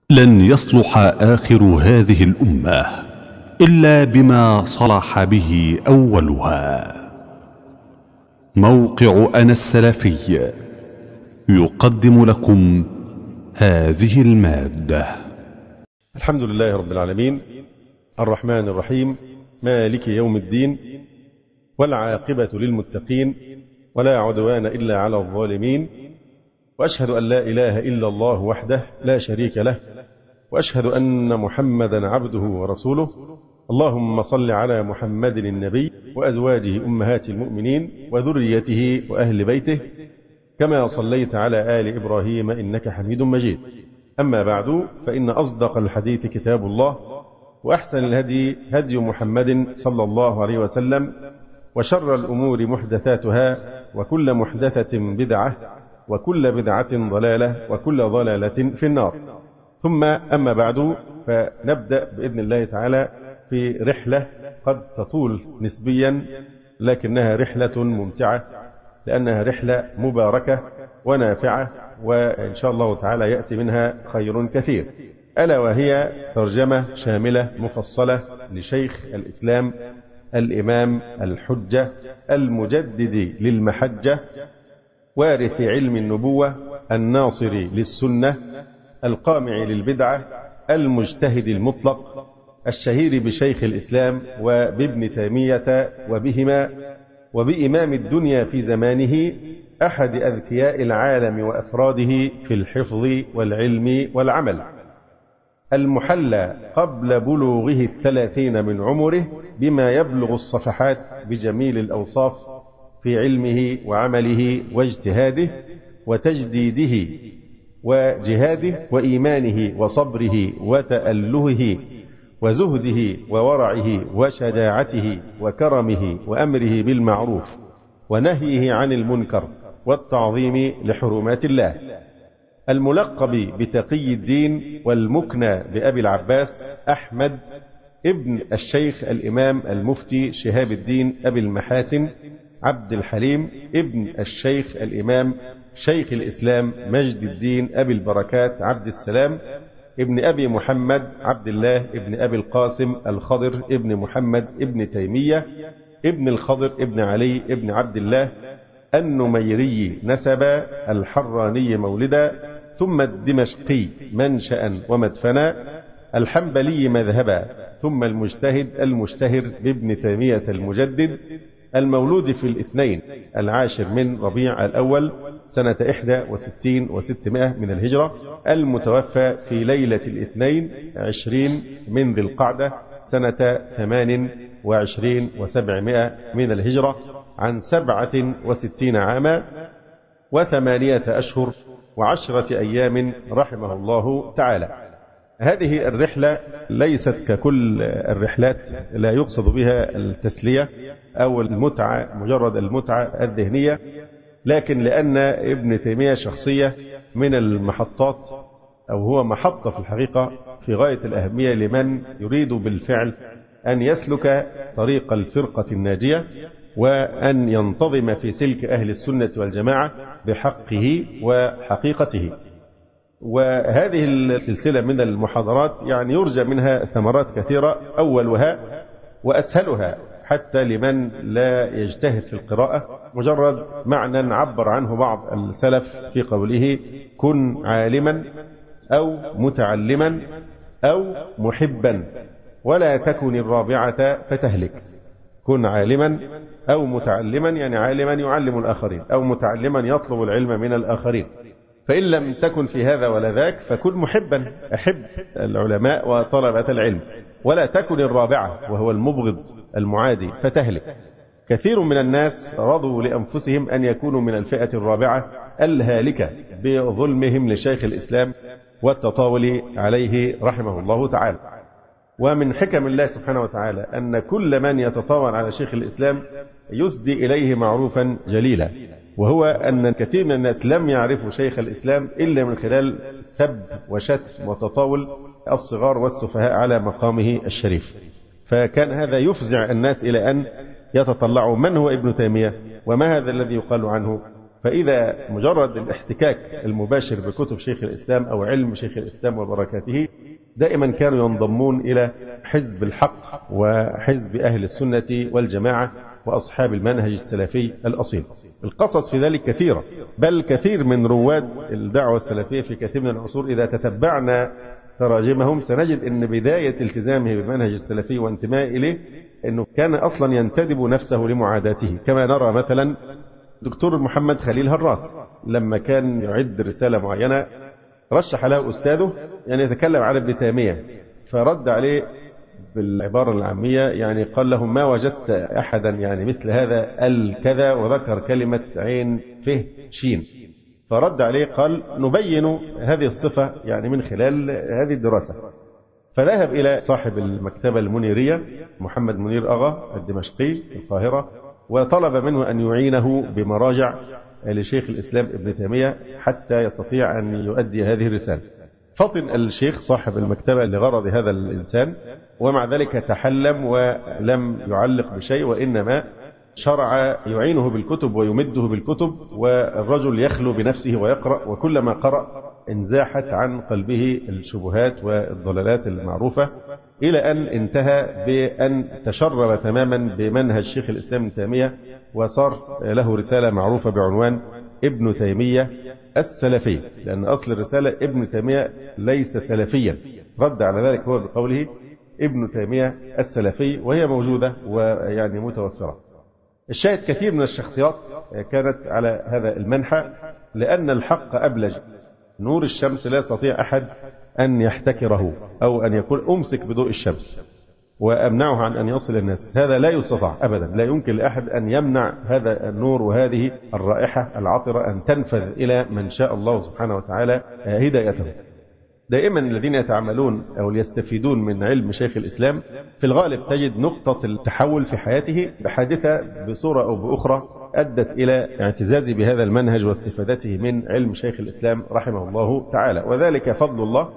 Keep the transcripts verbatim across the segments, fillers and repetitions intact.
لن يصلح آخر هذه الأمة إلا بما صلح به أولها. موقع أنا السلفي يقدم لكم هذه المادة. الحمد لله رب العالمين، الرحمن الرحيم، مالك يوم الدين، والعاقبة للمتقين، ولا عدوان إلا على الظالمين، وأشهد أن لا إله إلا الله وحده لا شريك له، وأشهد أن محمدا عبده ورسوله. اللهم صل على محمد النبي وأزواجه أمهات المؤمنين وذريته وأهل بيته كما صليت على آل إبراهيم إنك حميد مجيد. أما بعد، فإن أصدق الحديث كتاب الله، وأحسن الهدي هدي محمد صلى الله عليه وسلم، وشر الأمور محدثاتها، وكل محدثة بدعة، وكل بدعة ضلالة، وكل ضلالة في النار. ثم أما بعد، فنبدأ بإذن الله تعالى في رحلة قد تطول نسبيا، لكنها رحلة ممتعة، لأنها رحلة مباركة ونافعة، وإن شاء الله تعالى يأتي منها خير كثير، ألا وهي ترجمة شاملة مفصلة لشيخ الإسلام الإمام الحجة المجدد للمحجة، وارث علم النبوة، الناصر للسنة، القامع للبدعة، المجتهد المطلق، الشهير بشيخ الإسلام وبابن تيمية وبهما، وبإمام الدنيا في زمانه، أحد أذكياء العالم وأفراده في الحفظ والعلم والعمل، المحلى قبل بلوغه الثلاثين من عمره بما يبلغ الصفحات بجميل الأوصاف في علمه وعمله واجتهاده وتجديده وجهاده وإيمانه وصبره وتألهه وزهده وورعه وشجاعته وكرمه وأمره بالمعروف ونهيه عن المنكر والتعظيم لحرمات الله، الملقب بتقي الدين والمكنى بأبي العباس أحمد ابن الشيخ الإمام المفتي شهاب الدين أبي المحاسن عبد الحليم ابن الشيخ الإمام شيخ الإسلام مجد الدين أبي البركات عبد السلام ابن أبي محمد عبد الله ابن أبي القاسم الخضر ابن محمد ابن تيمية ابن الخضر ابن علي ابن عبد الله النميري نسبا، الحراني مولدا، ثم الدمشقي منشأ ومدفنا، الحنبلي مذهبا، ثم المجتهد المشتهر بابن تيمية المجدد، المولود في الاثنين العاشر من ربيع الأول سنة إحدى وستين وستمائة من الهجرة، المتوفى في ليلة الاثنين عشرين من ذي القعدة سنة ثمان وعشرين وسبعمائة من الهجرة، عن سبعة وستين عاما وثمانية أشهر وعشرة أيام رحمه الله تعالى. هذه الرحلة ليست ككل الرحلات، لا يقصد بها التسلية أو المتعة، مجرد المتعة الذهنية، لكن لأن ابن تيمية شخصية من المحطات، أو هو محطة في الحقيقة في غاية الأهمية لمن يريد بالفعل أن يسلك طريق الفرقة الناجية، وأن ينتظم في سلك أهل السنة والجماعة بحقه وحقيقته. وهذه السلسلة من المحاضرات يعني يرجى منها ثمرات كثيرة، أولها وأسهلها حتى لمن لا يجتهد في القراءة مجرد معنى عبر عنه بعض السلف في قوله: كن عالما أو متعلما أو محبا ولا تكن الرابعة فتهلك. كن عالما أو متعلما، يعني عالما يعلم الآخرين، أو متعلما يطلب العلم من الآخرين، فإن لم تكن في هذا ولا ذاك فكن محبا، أحب العلماء وطلبة العلم، ولا تكن الرابعة وهو المبغض المعادي فتهلك. كثير من الناس رضوا لأنفسهم أن يكونوا من الفئة الرابعة الهالكة بظلمهم لشيخ الإسلام والتطاول عليه رحمه الله تعالى. ومن حكم الله سبحانه وتعالى أن كل من يتطاول على شيخ الإسلام يسدي إليه معروفا جليلا، وهو أن كثير من الناس لم يعرفوا شيخ الإسلام إلا من خلال سب وشتم وتطاول الصغار والسفهاء على مقامه الشريف. فكان هذا يفزع الناس إلى أن يتطلعوا من هو ابن تيمية وما هذا الذي يقال عنه، فإذا مجرد الاحتكاك المباشر بكتب شيخ الإسلام أو علم شيخ الإسلام وبركاته دائما كانوا ينضمون إلى حزب الحق وحزب أهل السنة والجماعة وأصحاب المنهج السلفي الأصيل. القصص في ذلك كثيرة، بل كثير من رواد الدعوة السلفية في كثير من العصور إذا تتبعنا تراجمهم سنجد أن بداية التزامه بالمنهج السلفي وانتماء إليه أنه كان أصلا ينتدب نفسه لمعاداته، كما نرى مثلا دكتور محمد خليل هراس لما كان يعد رسالة معينة رشح له أستاذه يعني يتكلم عن ابن تيمية، فرد عليه بالعبارة العامية يعني قال لهم ما وجدت أحدا يعني مثل هذا الكذا، وذكر كلمة عين فه شين، فرد عليه قال نبين هذه الصفة يعني من خلال هذه الدراسة. فذهب إلى صاحب المكتبة المنيرية محمد منير أغا الدمشقي في القاهرة وطلب منه أن يعينه بمراجع لشيخ الإسلام ابن تيمية حتى يستطيع أن يؤدي هذه الرسالة. فطن الشيخ صاحب المكتبة لغرض هذا الإنسان، ومع ذلك تحلم ولم يعلق بشيء، وإنما شرع يعينه بالكتب ويمده بالكتب، والرجل يخلو بنفسه ويقرأ، وكلما قرأ انزاحت عن قلبه الشبهات والضلالات المعروفة، إلى أن انتهى بأن تشرب تماما بمنهج شيخ الإسلام ابن تيمية، وصار له رسالة معروفة بعنوان ابن تيمية السلفي، لأن أصل الرسالة ابن تيمية ليس سلفيا، رد على ذلك هو بقوله ابن تيمية السلفي، وهي موجودة ويعني متوفرة. الشاهد كثير من الشخصيات كانت على هذا المنحى، لأن الحق أبلج، نور الشمس لا يستطيع أحد أن يحتكره أو أن يقول أمسك بضوء الشمس وأمنعه عن أن يصل الناس، هذا لا يستطاع أبدا، لا يمكن لأحد أن يمنع هذا النور وهذه الرائحة العطرة أن تنفذ إلى من شاء الله سبحانه وتعالى هدايته. دائما الذين يتعاملون أو يستفيدون من علم شيخ الإسلام في الغالب تجد نقطة التحول في حياته بحادثة بصورة أو بأخرى أدت إلى اعتزازه بهذا المنهج واستفادته من علم شيخ الإسلام رحمه الله تعالى، وذلك فضل الله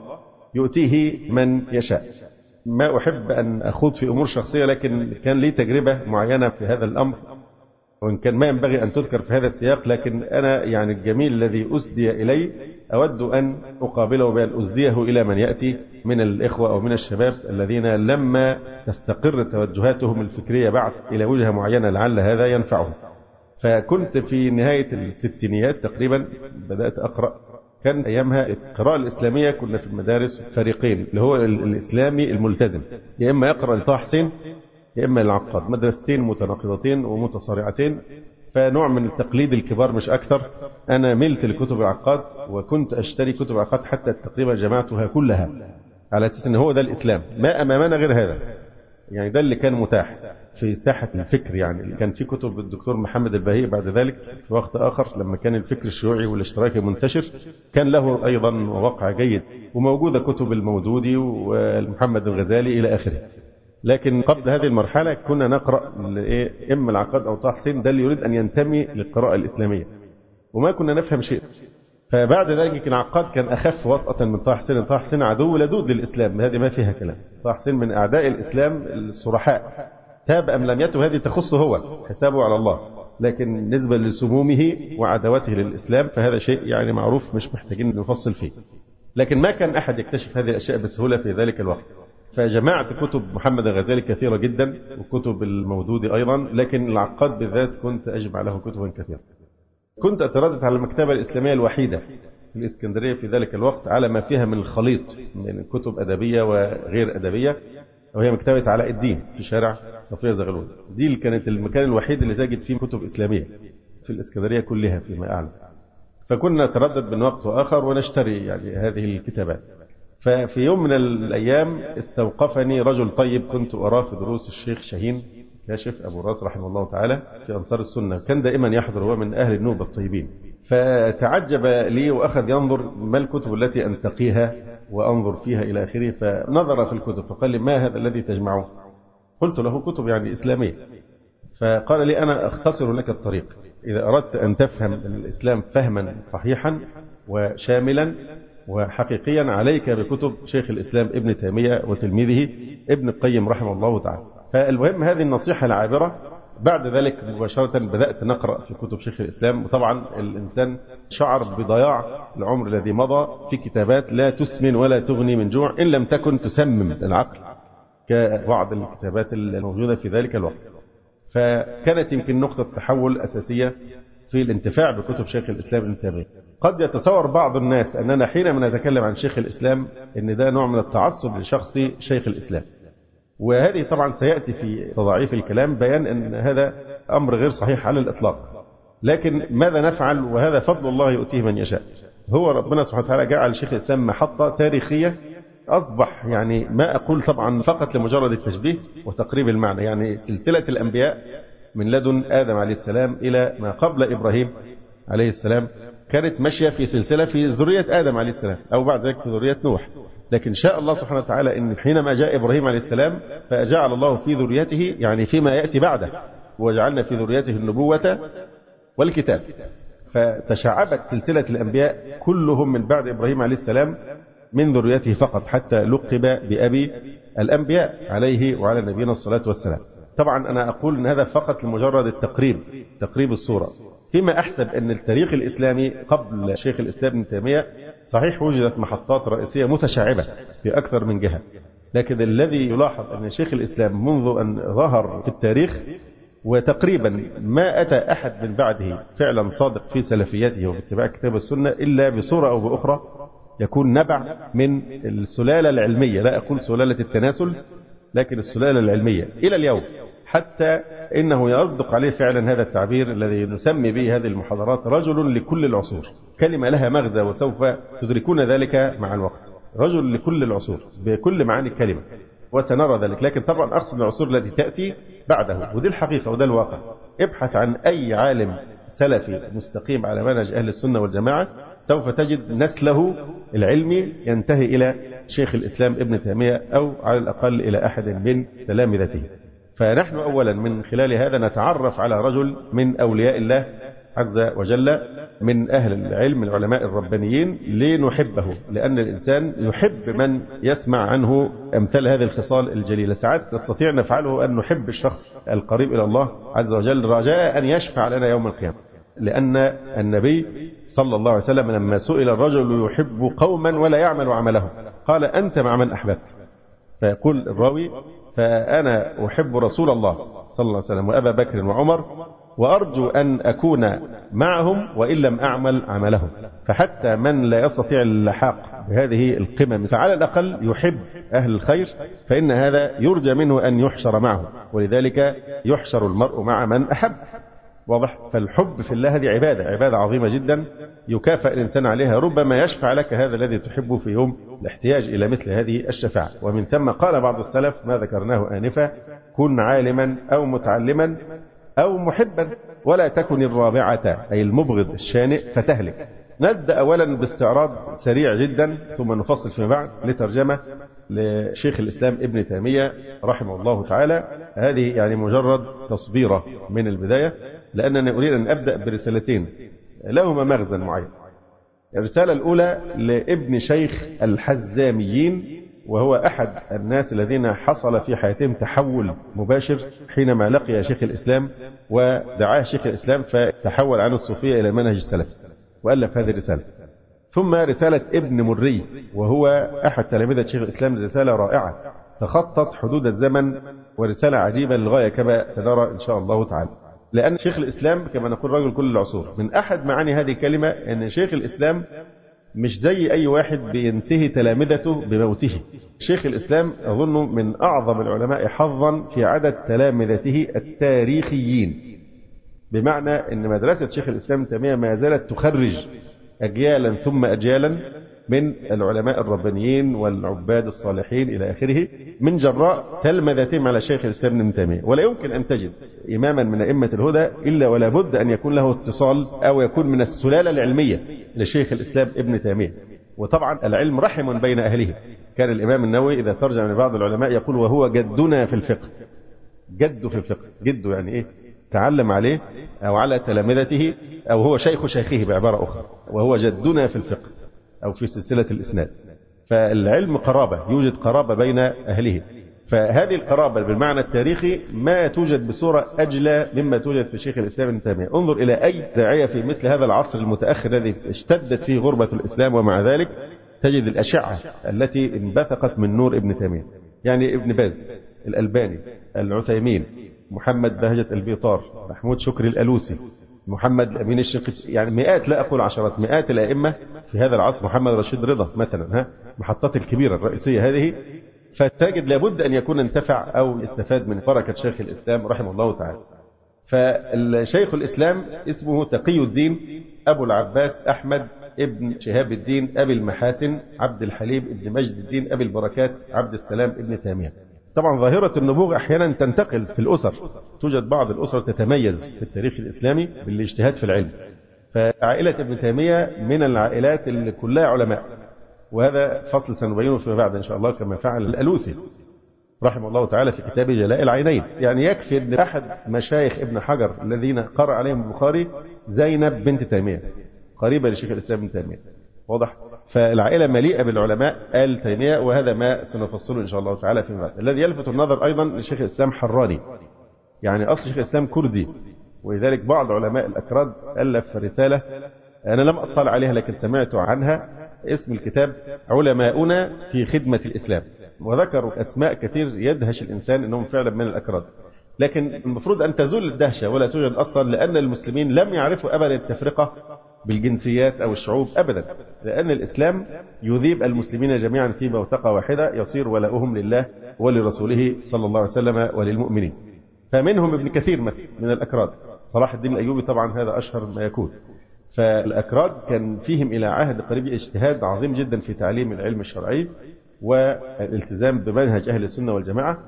يؤتيه من يشاء. ما أحب أن أخوض في أمور شخصية، لكن كان لي تجربة معينة في هذا الأمر، وإن كان ما ينبغي أن تذكر في هذا السياق، لكن أنا يعني الجميل الذي أسدي إلي أود أن أقابله بأن أسديه إلى من يأتي من الإخوة أو من الشباب الذين لما تستقر توجهاتهم الفكرية بعد إلى وجهة معينة لعل هذا ينفعهم. فكنت في نهاية الستينيات تقريبا بدأت أقرأ، كان أيامها القراءة الإسلامية كنا في المدارس فريقين، اللي هو الإسلامي الملتزم يا إما يقرأ لطه حسين يا إما العقاد، مدرستين متناقضتين ومتصارعتين، فنوع من التقليد الكبار مش أكثر. أنا ملت لكتب العقاد وكنت أشتري كتب العقاد حتى تقريبا جمعتها كلها على أساس أن هو ده الإسلام، ما أمامنا غير هذا، يعني ده اللي كان متاح في ساحة الفكر. يعني كان في كتب الدكتور محمد البهي بعد ذلك في وقت آخر لما كان الفكر الشيوعي والاشتراكي منتشر، كان له أيضا وقع جيد، وموجودة كتب المودودي ومحمد الغزالي إلى آخره. لكن قبل هذه المرحلة كنا نقرأ إما العقاد أو طه حسين، ده اللي يريد أن ينتمي للقراءة الإسلامية، وما كنا نفهم شيء. فبعد ذلك العقاد كان أخف وطأة من طه حسين. طه حسين عدو لدود للإسلام، هذه ما فيها كلام، طه حسين من أعداء الإسلام الصرحاء، تاب أم لم يتب هذه تخصه هو، حسابه على الله، لكن نسبة لسمومه وعداوته للإسلام فهذا شيء يعني معروف مش محتاجين نفصل فيه. لكن ما كان أحد يكتشف هذه الأشياء بسهولة في ذلك الوقت، فجمعت كتب محمد الغزالي كثيرة جدا وكتب المودودي أيضا، لكن العقاد بالذات كنت أجمع له كتبا كثيرة. كنت أتردد على المكتبة الإسلامية الوحيدة في الإسكندرية في ذلك الوقت على ما فيها من الخليط من كتب أدبية وغير أدبية، وهي مكتبة علاء الدين في شارع صفية زغلول. دي اللي كانت المكان الوحيد اللي تجد فيه كتب إسلامية في الإسكندرية كلها فيما أعلم. فكنا نتردد من وقت وآخر ونشتري يعني هذه الكتابات. ففي يوم من الأيام استوقفني رجل طيب كنت أراه في دروس الشيخ شاهين كاشف أبو راس رحمه الله تعالى في أنصار السنة، كان دائما يحضر، هو من أهل النوبة الطيبين. فتعجب لي وأخذ ينظر ما الكتب التي أنتقيها وأنظر فيها إلى آخره، فنظر في الكتب فقال لي ما هذا الذي تجمعه؟ قلت له كتب يعني إسلامية. فقال لي أنا أختصر لك الطريق، إذا أردت أن تفهم الإسلام فهما صحيحا وشاملا وحقيقيا عليك بكتب شيخ الإسلام ابن تيمية وتلميذه ابن القيم رحمه الله تعالى. فالمهم هذه النصيحة العابرة بعد ذلك مباشرة بدأت نقرأ في كتب شيخ الإسلام، وطبعا الإنسان شعر بضياع العمر الذي مضى في كتابات لا تسمن ولا تغني من جوع إن لم تكن تسمم العقل كبعض الكتابات الموجودة في ذلك الوقت. فكانت يمكن نقطة تحول أساسية في الانتفاع بكتب شيخ الإسلام ابن تيمية. قد يتصور بعض الناس أننا حينما نتكلم عن شيخ الإسلام أن ده نوع من التعصب لشخص شيخ الإسلام، وهذه طبعا سيأتي في تضعيف الكلام بيان أن هذا أمر غير صحيح على الإطلاق. لكن ماذا نفعل؟ وهذا فضل الله يؤتيه من يشاء. هو ربنا سبحانه وتعالى جعل شيخ الإسلام محطة تاريخية، أصبح يعني ما أقول طبعا فقط لمجرد التشبيه وتقريب المعنى، يعني سلسلة الأنبياء من لدن آدم عليه السلام إلى ما قبل إبراهيم عليه السلام كانت ماشية في سلسلة في ذرية آدم عليه السلام، أو بعد ذلك في ذرية نوح. لكن شاء الله سبحانه وتعالى أن حينما جاء إبراهيم عليه السلام فجعل الله في ذريته، يعني فيما يأتي بعده، وجعلنا في ذريته النبوة والكتاب. فتشعبت سلسلة الأنبياء كلهم من بعد إبراهيم عليه السلام من ذريته فقط، حتى لقب بأبي الأنبياء عليه وعلى نبينا الصلاة والسلام. طبعا أنا أقول أن هذا فقط لمجرد التقريب، تقريب الصورة. فيما أحسب أن التاريخ الإسلامي قبل شيخ الإسلام ابن تيمية صحيح وجدت محطات رئيسية متشعبة في أكثر من جهة، لكن الذي يلاحظ أن شيخ الإسلام منذ أن ظهر في التاريخ وتقريبا ما أتى أحد من بعده فعلا صادق في سلفيته وفي اتباع كتاب السنة إلا بصورة أو بأخرى يكون نبع من السلالة العلمية، لا أقول سلالة التناسل لكن السلالة العلمية إلى اليوم، حتى إنه يصدق عليه فعلا هذا التعبير الذي نسمي به هذه المحاضرات رجل لكل العصور. كلمة لها مغزى وسوف تدركون ذلك مع الوقت. رجل لكل العصور بكل معاني الكلمة، وسنرى ذلك. لكن طبعا أقصد العصور التي تأتي بعده، ودي الحقيقة وده الواقع. ابحث عن أي عالم سلفي مستقيم على منهج أهل السنة والجماعة سوف تجد نسله العلمي ينتهي إلى شيخ الإسلام ابن تيمية، أو على الأقل إلى أحد من تلامذته. فنحن أولا من خلال هذا نتعرف على رجل من أولياء الله عز وجل، من أهل العلم العلماء الربانيين، لنحبه، لأن الإنسان يحب من يسمع عنه أمثال هذه الخصال الجليلة. ساعات نستطيع نفعله أن نحب الشخص القريب إلى الله عز وجل رجاء أن يشفع لنا يوم القيامة، لأن النبي صلى الله عليه وسلم لما سئل الرجل يحب قوما ولا يعمل عملهم قال أنت مع من أحببت، فيقول الراوي فأنا أحب رسول الله صلى الله عليه وسلم وأبا بكر وعمر وأرجو أن أكون معهم وإن لم أعمل عملهم. فحتى من لا يستطيع اللحاق بهذه القمم فعلى الأقل يحب أهل الخير، فإن هذا يرجى منه أن يحشر معه، ولذلك يحشر المرء مع من أحب. واضح؟ فالحب في الله هذه عبادة، عبادة عظيمة جدا يكافئ الإنسان عليها. ربما يشفع لك هذا الذي تحبه في يوم الاحتياج إلى مثل هذه الشفاعة. ومن ثم قال بعض السلف ما ذكرناه آنفا: كن عالما أو متعلما أو محبا ولا تكن الرابعة، أي المبغض الشانئ فتهلك. نبدأ أولا باستعراض سريع جدا ثم نفصل فيما بعد لترجمة لشيخ الإسلام ابن تيمية رحمه الله تعالى. هذه يعني مجرد تصبيرة من البداية، لأنني أريد أن أبدأ برسالتين لهما مغزى معين. الرسالة الأولى لابن شيخ الحزاميين، وهو أحد الناس الذين حصل في حياتهم تحول مباشر حينما لقي شيخ الإسلام ودعاه شيخ الإسلام فتحول عن الصوفية إلى المنهج السلفي وألف هذه الرسالة. ثم رسالة ابن مري، وهو أحد تلامذة شيخ الإسلام، رسالة رائعة تخطت حدود الزمن ورسالة عجيبة للغاية كما سنرى إن شاء الله تعالى. لأن شيخ الإسلام كما نقول رجل كل العصور. من أحد معاني هذه الكلمة أن شيخ الإسلام مش زي أي واحد بينتهي تلامذته بموته. شيخ الإسلام أظن من أعظم العلماء حظا في عدد تلامذته التاريخيين، بمعنى أن مدرسة شيخ الإسلام تيمية ما زالت تخرج أجيالا ثم أجيالا من العلماء الربانيين والعباد الصالحين إلى آخره من جراء تلمذتهم على شيخ الإسلام ابن تيمية. ولا يمكن أن تجد إماما من أئمة الهدى إلا ولا بد أن يكون له اتصال أو يكون من السلالة العلمية لشيخ الإسلام ابن تيمية. وطبعا العلم رحم بين أهله. كان الإمام النووي إذا ترجم من بعض العلماء يقول وهو جدنا في الفقه. جد في الفقه، جده يعني إيه؟ تعلم عليه أو على تلامذته، أو هو شيخ شيخه بعبارة أخرى، وهو جدنا في الفقه أو في سلسلة الإسناد. فالعلم قرابة، يوجد قرابة بين أهله. فهذه القرابة بالمعنى التاريخي ما توجد بصورة أجلى مما توجد في شيخ الإسلام ابن تيمية. انظر إلى أي داعية في مثل هذا العصر المتأخر الذي اشتدت فيه غربة الإسلام، ومع ذلك تجد الأشعة التي انبثقت من نور ابن تيمية. يعني ابن باز، الألباني، العثيمين، محمد بهجة البيطار، محمود شكري الألوسي، محمد الأمين الشنقيطي، يعني مئات لا أقول عشرات، مئات الأئمة في هذا العصر، محمد رشيد رضا مثلا، ها محطات الكبيرة الرئيسية هذه، فتجد لابد أن يكون انتفع أو يستفاد من بركة شيخ الإسلام رحمه الله تعالى. فالشيخ الإسلام اسمه تقي الدين أبو العباس أحمد ابن شهاب الدين أبي المحاسن عبد الحليم ابن مجد الدين أبي البركات عبد السلام ابن تيمية. طبعا ظاهرة النبوغ أحيانا تنتقل في الأسر، توجد بعض الأسر تتميز في التاريخ الإسلامي بالاجتهاد في العلم، فعائلة ابن تيمية من العائلات اللي كلها علماء، وهذا فصل سنبينه فيما بعد إن شاء الله، كما فعل الألوسي رحمه الله تعالى في كتابه جلاء العينين. يعني يكفي أن أحد مشايخ ابن حجر الذين قرأ عليهم البخاري زينب بنت تيمية، قريبة لشيخ الإسلام ابن تيمية، واضح؟ فالعائلة مليئة بالعلماء آل تيمية، وهذا ما سنفصله إن شاء الله تعالى فيما بعد. الذي يلفت النظر أيضا لشيخ الإسلام حراني، يعني أصل شيخ الإسلام كردي، ولذلك بعض علماء الأكراد ألف رسالة أنا لم أطلع عليها لكن سمعت عنها، اسم الكتاب علماؤنا في خدمة الإسلام، وذكروا أسماء كثير يدهش الإنسان أنهم فعلا من الأكراد، لكن المفروض أن تزول الدهشة ولا توجد أصلا، لأن المسلمين لم يعرفوا أبدا التفرقة بالجنسيات أو الشعوب أبدا، لأن الإسلام يذيب المسلمين جميعا في بوتقة واحدة يصير ولاؤهم لله ولرسوله صلى الله عليه وسلم وللمؤمنين. فمنهم ابن كثير من الأكراد، صلاح الدين الأيوبي طبعا هذا أشهر ما يكون. فالأكراد كان فيهم إلى عهد قريب اجتهاد عظيم جدا في تعليم العلم الشرعي والالتزام بمنهج أهل السنة والجماعة،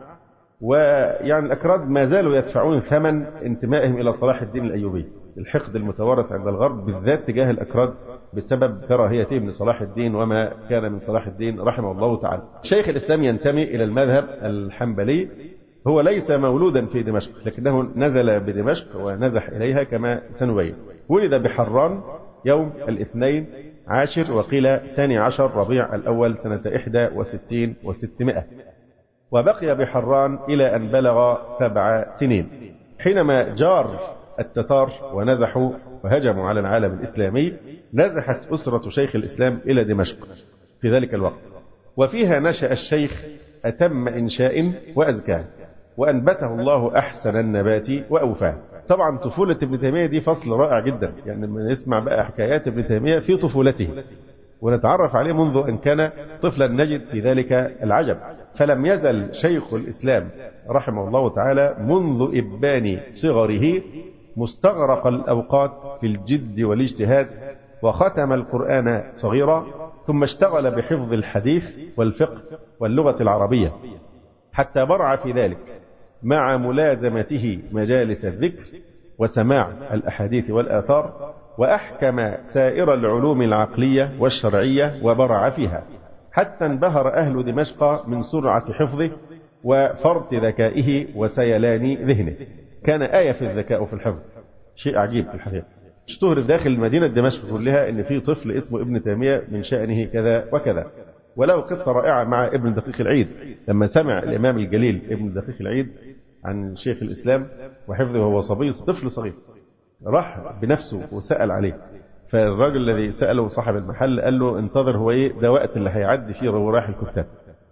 ويعني الأكراد ما زالوا يدفعون ثمن انتمائهم إلى صلاح الدين الأيوبي، الحقد المتوارث عند الغرب بالذات تجاه الأكراد بسبب كراهيتهم لصلاح الدين وما كان من صلاح الدين رحمه الله تعالى. شيخ الإسلام ينتمي إلى المذهب الحنبلي، هو ليس مولودا في دمشق لكنه نزل بدمشق ونزح إليها كما سنبين. ولد بحران يوم الاثنين عاشر وقيل ثاني عشر ربيع الأول سنة إحدى وستين وستمائة، وبقي بحران إلى أن بلغ سبع سنين حينما جار التتار ونزحوا وهجموا على العالم الإسلامي. نزحت أسرة شيخ الإسلام إلى دمشق في ذلك الوقت، وفيها نشأ الشيخ أتم إنشاء وأزكاه، وأنبته الله أحسن النبات وأوفاه. طبعا طفولة ابن تيمية دي فصل رائع جدا، يعني لما نسمع بقى حكايات ابن تيمية في طفولته ونتعرف عليه منذ أن كان طفلا نجد في ذلك العجب. فلم يزل شيخ الإسلام رحمه الله تعالى منذ إبان صغره مستغرق الأوقات في الجد والاجتهاد، وختم القرآن صغيرا، ثم اشتغل بحفظ الحديث والفقه واللغة العربية حتى برع في ذلك، مع ملازمته مجالس الذكر وسماع الأحاديث والآثار، وأحكم سائر العلوم العقلية والشرعية وبرع فيها، حتى انبهر أهل دمشق من سرعة حفظه وفرط ذكائه وسيلان ذهنه. كان آية في الذكاء وفي الحفظ، شيء عجيب في الحقيقة. اشتهر داخل مدينة دمشق كلها إن في طفل اسمه ابن تيمية من شأنه كذا وكذا. وله قصة رائعة مع ابن دقيق العيد، لما سمع الإمام الجليل ابن دقيق العيد عن شيخ الإسلام وحفظه وهو صبي طفل صغير، راح بنفسه وسأل عليه. فالراجل الذي سأله صاحب المحل قال له انتظر، هو ايه ده وقت اللي هيعدي فيه رواح الكتاب.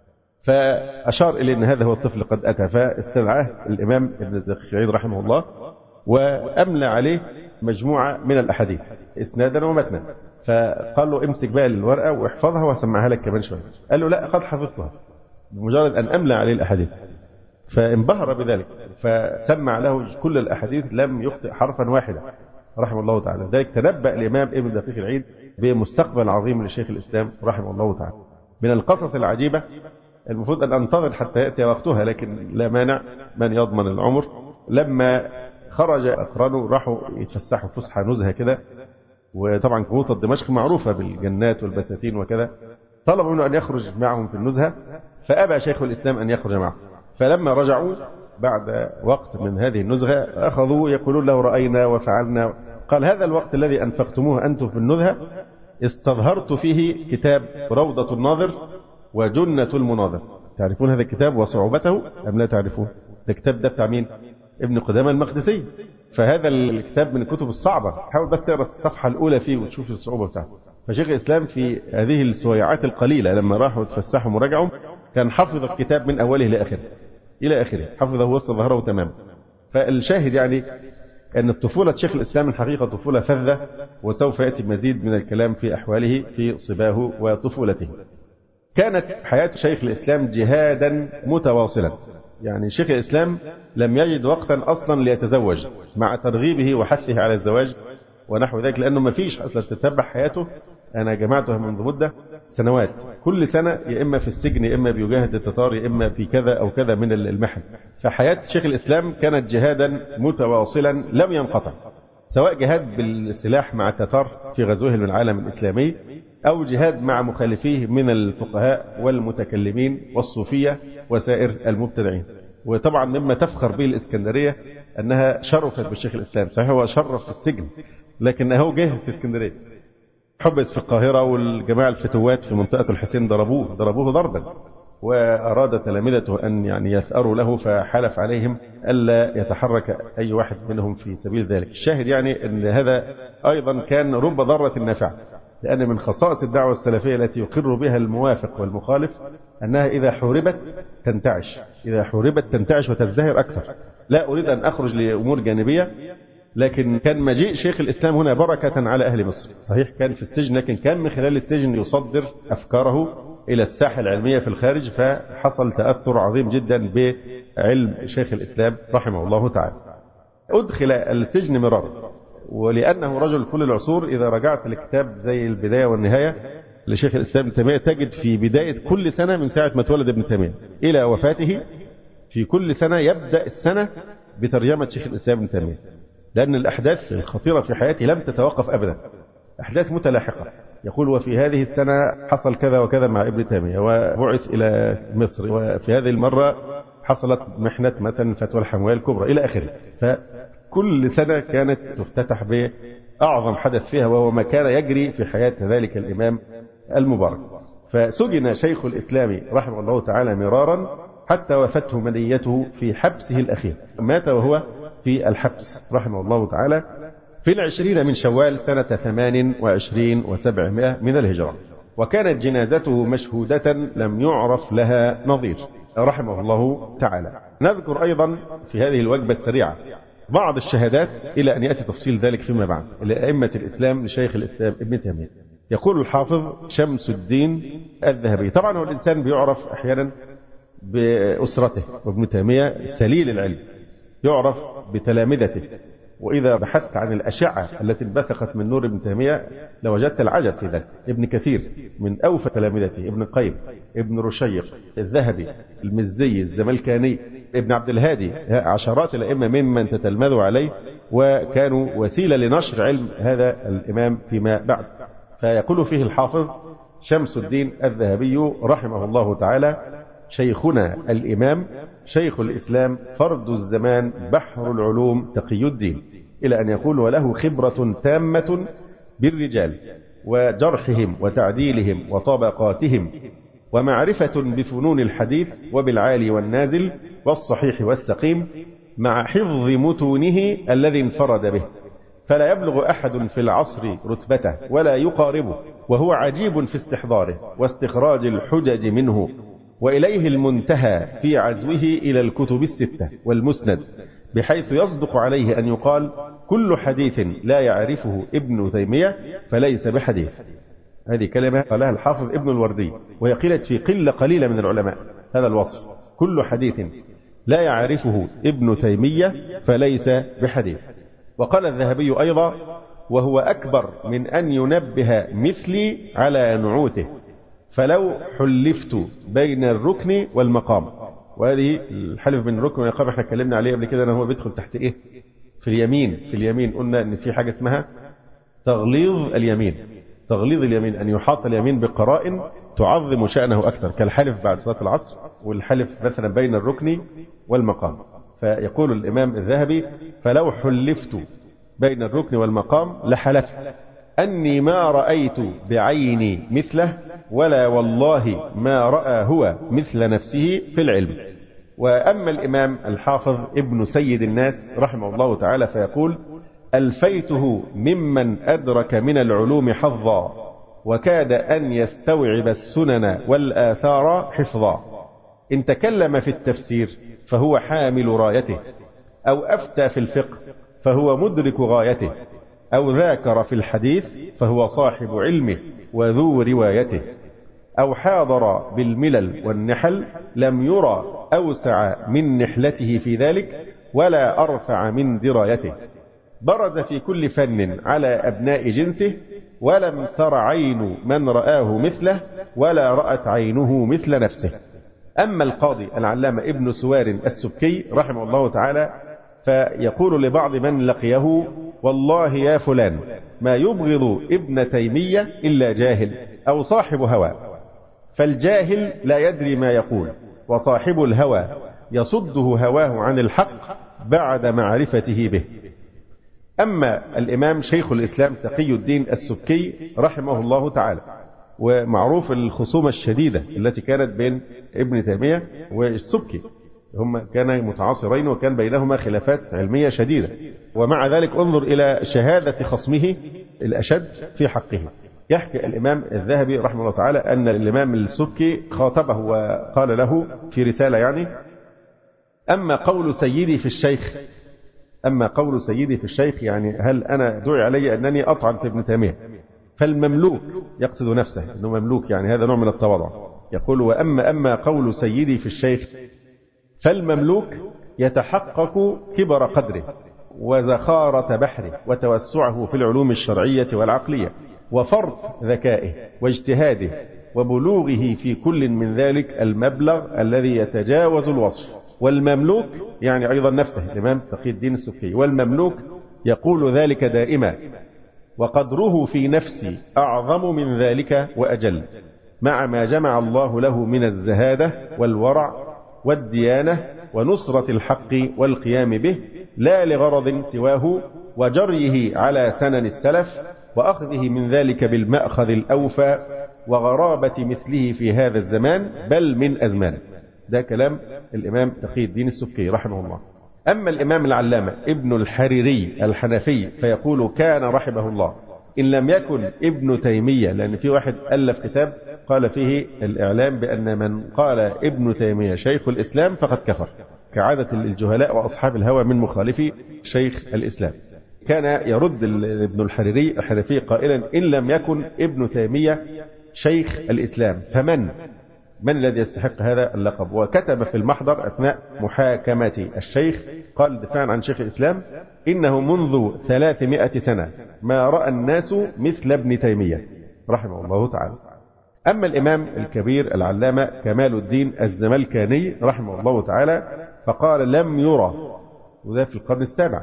فأشار إليه أن هذا هو الطفل قد أتى، فاستدعاه الإمام ابن دقيق العيد رحمه الله وأملى عليه مجموعة من الأحاديث إسنادا ومتنا، فقال له امسك بقى الورقة واحفظها وسمعها لك كمان شوية. قال له لا، قد حفظتها بمجرد أن أملى عليه الأحاديث. فانبهر بذلك فسمع له كل الأحاديث لم يخطئ حرفا واحدا رحمه الله تعالى. ذلك تنبأ الإمام ابن دقيق العيد بمستقبل عظيم لشيخ الإسلام رحمه الله تعالى. من القصص العجيبة المفروض أن أنتظر حتى يأتي وقتها، لكن لا مانع، من يضمن العمر. لما خرج أقرانه راحوا يتفسحوا فسحة نزهة كده، وطبعا كوطة دمشق معروفة بالجنات والبساتين وكذا، طلبوا منه أن يخرج معهم في النزهة، فأبى شيخ الإسلام أن يخرج معهم. فلما رجعوا بعد وقت من هذه النزهة أخذوا يقولون له رأينا وفعلنا. قال هذا الوقت الذي أنفقتموه أنتم في النزهة استظهرت فيه كتاب روضة الناظر وجنة المناظر، تعرفون هذا الكتاب وصعوبته أم لا تعرفون؟ الكتاب ده بتاع مين؟ ابن قدامة المقدسي. فهذا الكتاب من الكتب الصعبة، حاول بس تقرأ الصفحة الأولى فيه وتشوف الصعوبة بتاعته. فشيخ الإسلام في هذه السويعات القليلة لما راحوا يتفسحوا مراجعهم كان حفظ الكتاب من أوله لآخره إلى آخره، حفظه وسط ظهره تماما. فالشاهد يعني أن طفولة شيخ الإسلام الحقيقة طفولة فذة، وسوف يأتي مزيد من الكلام في أحواله في صباه وطفولته. كانت حياة شيخ الإسلام جهادا متواصلا، يعني شيخ الإسلام لم يجد وقتا أصلا ليتزوج مع ترغيبه وحثه على الزواج ونحو ذلك، لأنه ما فيش أصلا تتبع حياته. أنا جمعتها منذ مدة سنوات، كل سنة يا إما في السجن يا إما بيجاهد التتار يا إما في كذا أو كذا من المحن. فحياة شيخ الإسلام كانت جهادا متواصلا لم ينقطع، سواء جهاد بالسلاح مع التتار في غزوه من العالم الإسلامي، أو جهاد مع مخالفيه من الفقهاء والمتكلمين والصوفية وسائر المبتدعين. وطبعا مما تفخر به الإسكندرية أنها شرفت بالشيخ الإسلام. صحيح هو شرف في السجن، لكنه جه في اسكندرية، حبس في القاهرة، والجماعة الفتوات في منطقة الحسين ضربوه ضربوه ضربا، وأراد تلامذته أن يعني يثأروا له، فحلف عليهم ألا يتحرك أي واحد منهم في سبيل ذلك. الشاهد يعني أن هذا أيضا كان رب ضارة نافعة، لأن من خصائص الدعوة السلفية التي يقر بها الموافق والمخالف أنها إذا حوربت تنتعش، إذا حوربت تنتعش وتزدهر أكثر. لا أريد أن أخرج لأمور جانبية، لكن كان مجيء شيخ الإسلام هنا بركة على أهل مصر. صحيح كان في السجن، لكن كان من خلال السجن يصدر أفكاره إلى الساحة العلمية في الخارج، فحصل تأثر عظيم جدا بعلم شيخ الإسلام رحمه الله تعالى. أدخل السجن مرارا، ولأنه رجل كل العصور. إذا رجعت لكتاب زي البداية والنهاية لشيخ الإسلام ابن تيمية تجد في بداية كل سنة من ساعة ما تولد ابن تيمية إلى وفاته في كل سنة يبدأ السنة بترجمة شيخ الإسلام ابن تيمية، لأن الأحداث الخطيرة في حياته لم تتوقف أبدا، أحداث متلاحقة. يقول وفي هذه السنة حصل كذا وكذا مع ابن تيمية وبعث إلى مصر، وفي هذه المرة حصلت محنة مثلا فتوى الحموية الكبرى إلى آخره. فكل سنة كانت تفتتح بأعظم حدث فيها، وهو ما كان يجري في حياة ذلك الإمام المبارك. فسجن شيخ الإسلام رحمه الله تعالى مرارا حتى وفته منيته في حبسه الأخير، مات وهو في الحبس رحمه الله تعالى في العشرين من شوال سنة ثمان وعشرين وسبعمائة من الهجرة، وكانت جنازته مشهودة لم يعرف لها نظير رحمه الله تعالى. نذكر أيضا في هذه الوجبة السريعة بعض الشهادات إلى أن يأتي تفصيل ذلك فيما بعد لأئمة الإسلام لشيخ الإسلام ابن تيمية. يقول الحافظ شمس الدين الذهبي، طبعا هو الإنسان بيعرف أحيانا بأسرته، وابن تيمية سليل العلم يعرف بتلامذته، وإذا بحثت عن الأشعة التي انبثقت من نور ابن تيمية لوجدت العجب في ذلك. ابن كثير من أوفى تلامذته، ابن القيم، ابن رشيق، الذهبي، المزي، الزملكاني، ابن عبد الهادي، عشرات الأئمة ممن تتلمذوا عليه وكانوا وسيلة لنشر علم هذا الإمام فيما بعد. فيقول فيه الحافظ شمس الدين الذهبي رحمه الله تعالى: شيخنا الإمام شيخ الإسلام فرد الزمان بحر العلوم تقي الدين، إلى أن يقول: وله خبرة تامة بالرجال وجرحهم وتعديلهم وطبقاتهم، ومعرفة بفنون الحديث وبالعالي والنازل والصحيح والسقيم، مع حفظ متونه الذي انفرد به، فلا يبلغ أحد في العصر رتبته ولا يقاربه، وهو عجيب في استحضاره واستخراج الحجج منه، وإليه المنتهى في عزوه إلى الكتب الستة والمسند، بحيث يصدق عليه أن يقال: كل حديث لا يعرفه ابن تيمية فليس بحديث. هذه كلمة قالها الحافظ ابن الوردي، وهي قيلت في قلة قليلة من العلماء هذا الوصف: كل حديث لا يعرفه ابن تيمية فليس بحديث. وقال الذهبي أيضا: وهو أكبر من أن ينبه مثلي على نعوته، فلو حلفت بين الركن والمقام. وهذه الحلف بين الركن والمقام احنا اتكلمنا عليه قبل كده، ان هو بيدخل تحت ايه؟ في اليمين. في اليمين قلنا ان في حاجه اسمها تغليظ اليمين. تغليظ اليمين ان يحاط اليمين بقرائن تعظم شأنه اكثر، كالحلف بعد صلاة العصر، والحلف مثلا بين الركن والمقام. فيقول الامام الذهبي: فلو حلفت بين الركن والمقام لحلفت أني ما رأيت بعيني مثله، ولا والله ما رأى هو مثل نفسه في العلم. وأما الإمام الحافظ ابن سيد الناس رحمه الله تعالى فيقول: ألفيته ممن أدرك من العلوم حظا، وكاد أن يستوعب السنن والآثار حفظا. إن تكلم في التفسير فهو حامل رايته، أو أفتى في الفقه فهو مدرك غايته، أو ذاكر في الحديث فهو صاحب علمه وذو روايته، أو حاضر بالملل والنحل لم يرى أوسع من نحلته في ذلك ولا أرفع من درايته. برز في كل فن على أبناء جنسه، ولم تر عين من رآه مثله، ولا رأت عينه مثل نفسه. أما القاضي العلامة ابن سوار السبكي رحمه الله تعالى فيقول لبعض من لقيه: والله يا فلان ما يبغض ابن تيمية إلا جاهل أو صاحب هوى، فالجاهل لا يدري ما يقول، وصاحب الهوى يصده هواه عن الحق بعد معرفته به. أما الإمام شيخ الإسلام تقي الدين السبكي رحمه الله تعالى، ومعروف الخصومة الشديدة التي كانت بين ابن تيمية والسبكي، هم كانا متعاصرين وكان بينهما خلافات علمية شديدة، ومع ذلك انظر إلى شهادة خصمه الأشد في حقه. يحكي الإمام الذهبي رحمه الله تعالى أن الإمام السبكي خاطبه وقال له في رسالة يعني: أما قول سيدي في الشيخ أما قول سيدي في الشيخ يعني هل أنا دعي علي أنني أطعن في ابن تيمية؟ فالمملوك يقصد نفسه أنه مملوك، يعني هذا نوع من التواضع. يقول: وأما أما قول سيدي في الشيخ فالمملوك يتحقق كبر قدره وزخارة بحره وتوسعه في العلوم الشرعية والعقلية وفرط ذكائه واجتهاده وبلوغه في كل من ذلك المبلغ الذي يتجاوز الوصف. والمملوك يعني أيضا نفسه الإمام تقي الدين السبكي، والمملوك يقول ذلك دائما، وقدره في نفسي أعظم من ذلك وأجل، مع ما جمع الله له من الزهادة والورع والديانة ونصرة الحق والقيام به، لا لغرض سواه وجريه على سنن السلف وأخذه من ذلك بالمأخذ الأوفى وغرابة مثله في هذا الزمان بل من أزمان. ده كلام الإمام تقي الدين السبكي رحمه الله. أما الإمام العلامة ابن الحريري الحنفي فيقول: كان رحمه الله إن لم يكن ابن تيمية، لأن في واحد ألف كتاب قال فيه الإعلام بأن من قال ابن تيمية شيخ الإسلام فقد كفر، كعادة الجهلاء وأصحاب الهوى من مخالفي شيخ الإسلام. كان يرد ابن الحريري الحنفي قائلا: إن لم يكن ابن تيمية شيخ الإسلام فمن من الذي يستحق هذا اللقب؟ وكتب في المحضر أثناء محاكمة الشيخ قال دفاعا عن شيخ الإسلام: إنه منذ ثلاثمائة سنة ما رأى الناس مثل ابن تيمية رحمه الله تعالى. أما الإمام الكبير العلامة كمال الدين الزملكاني رحمه الله تعالى فقال: لم يرى، وذا في القرن السابع،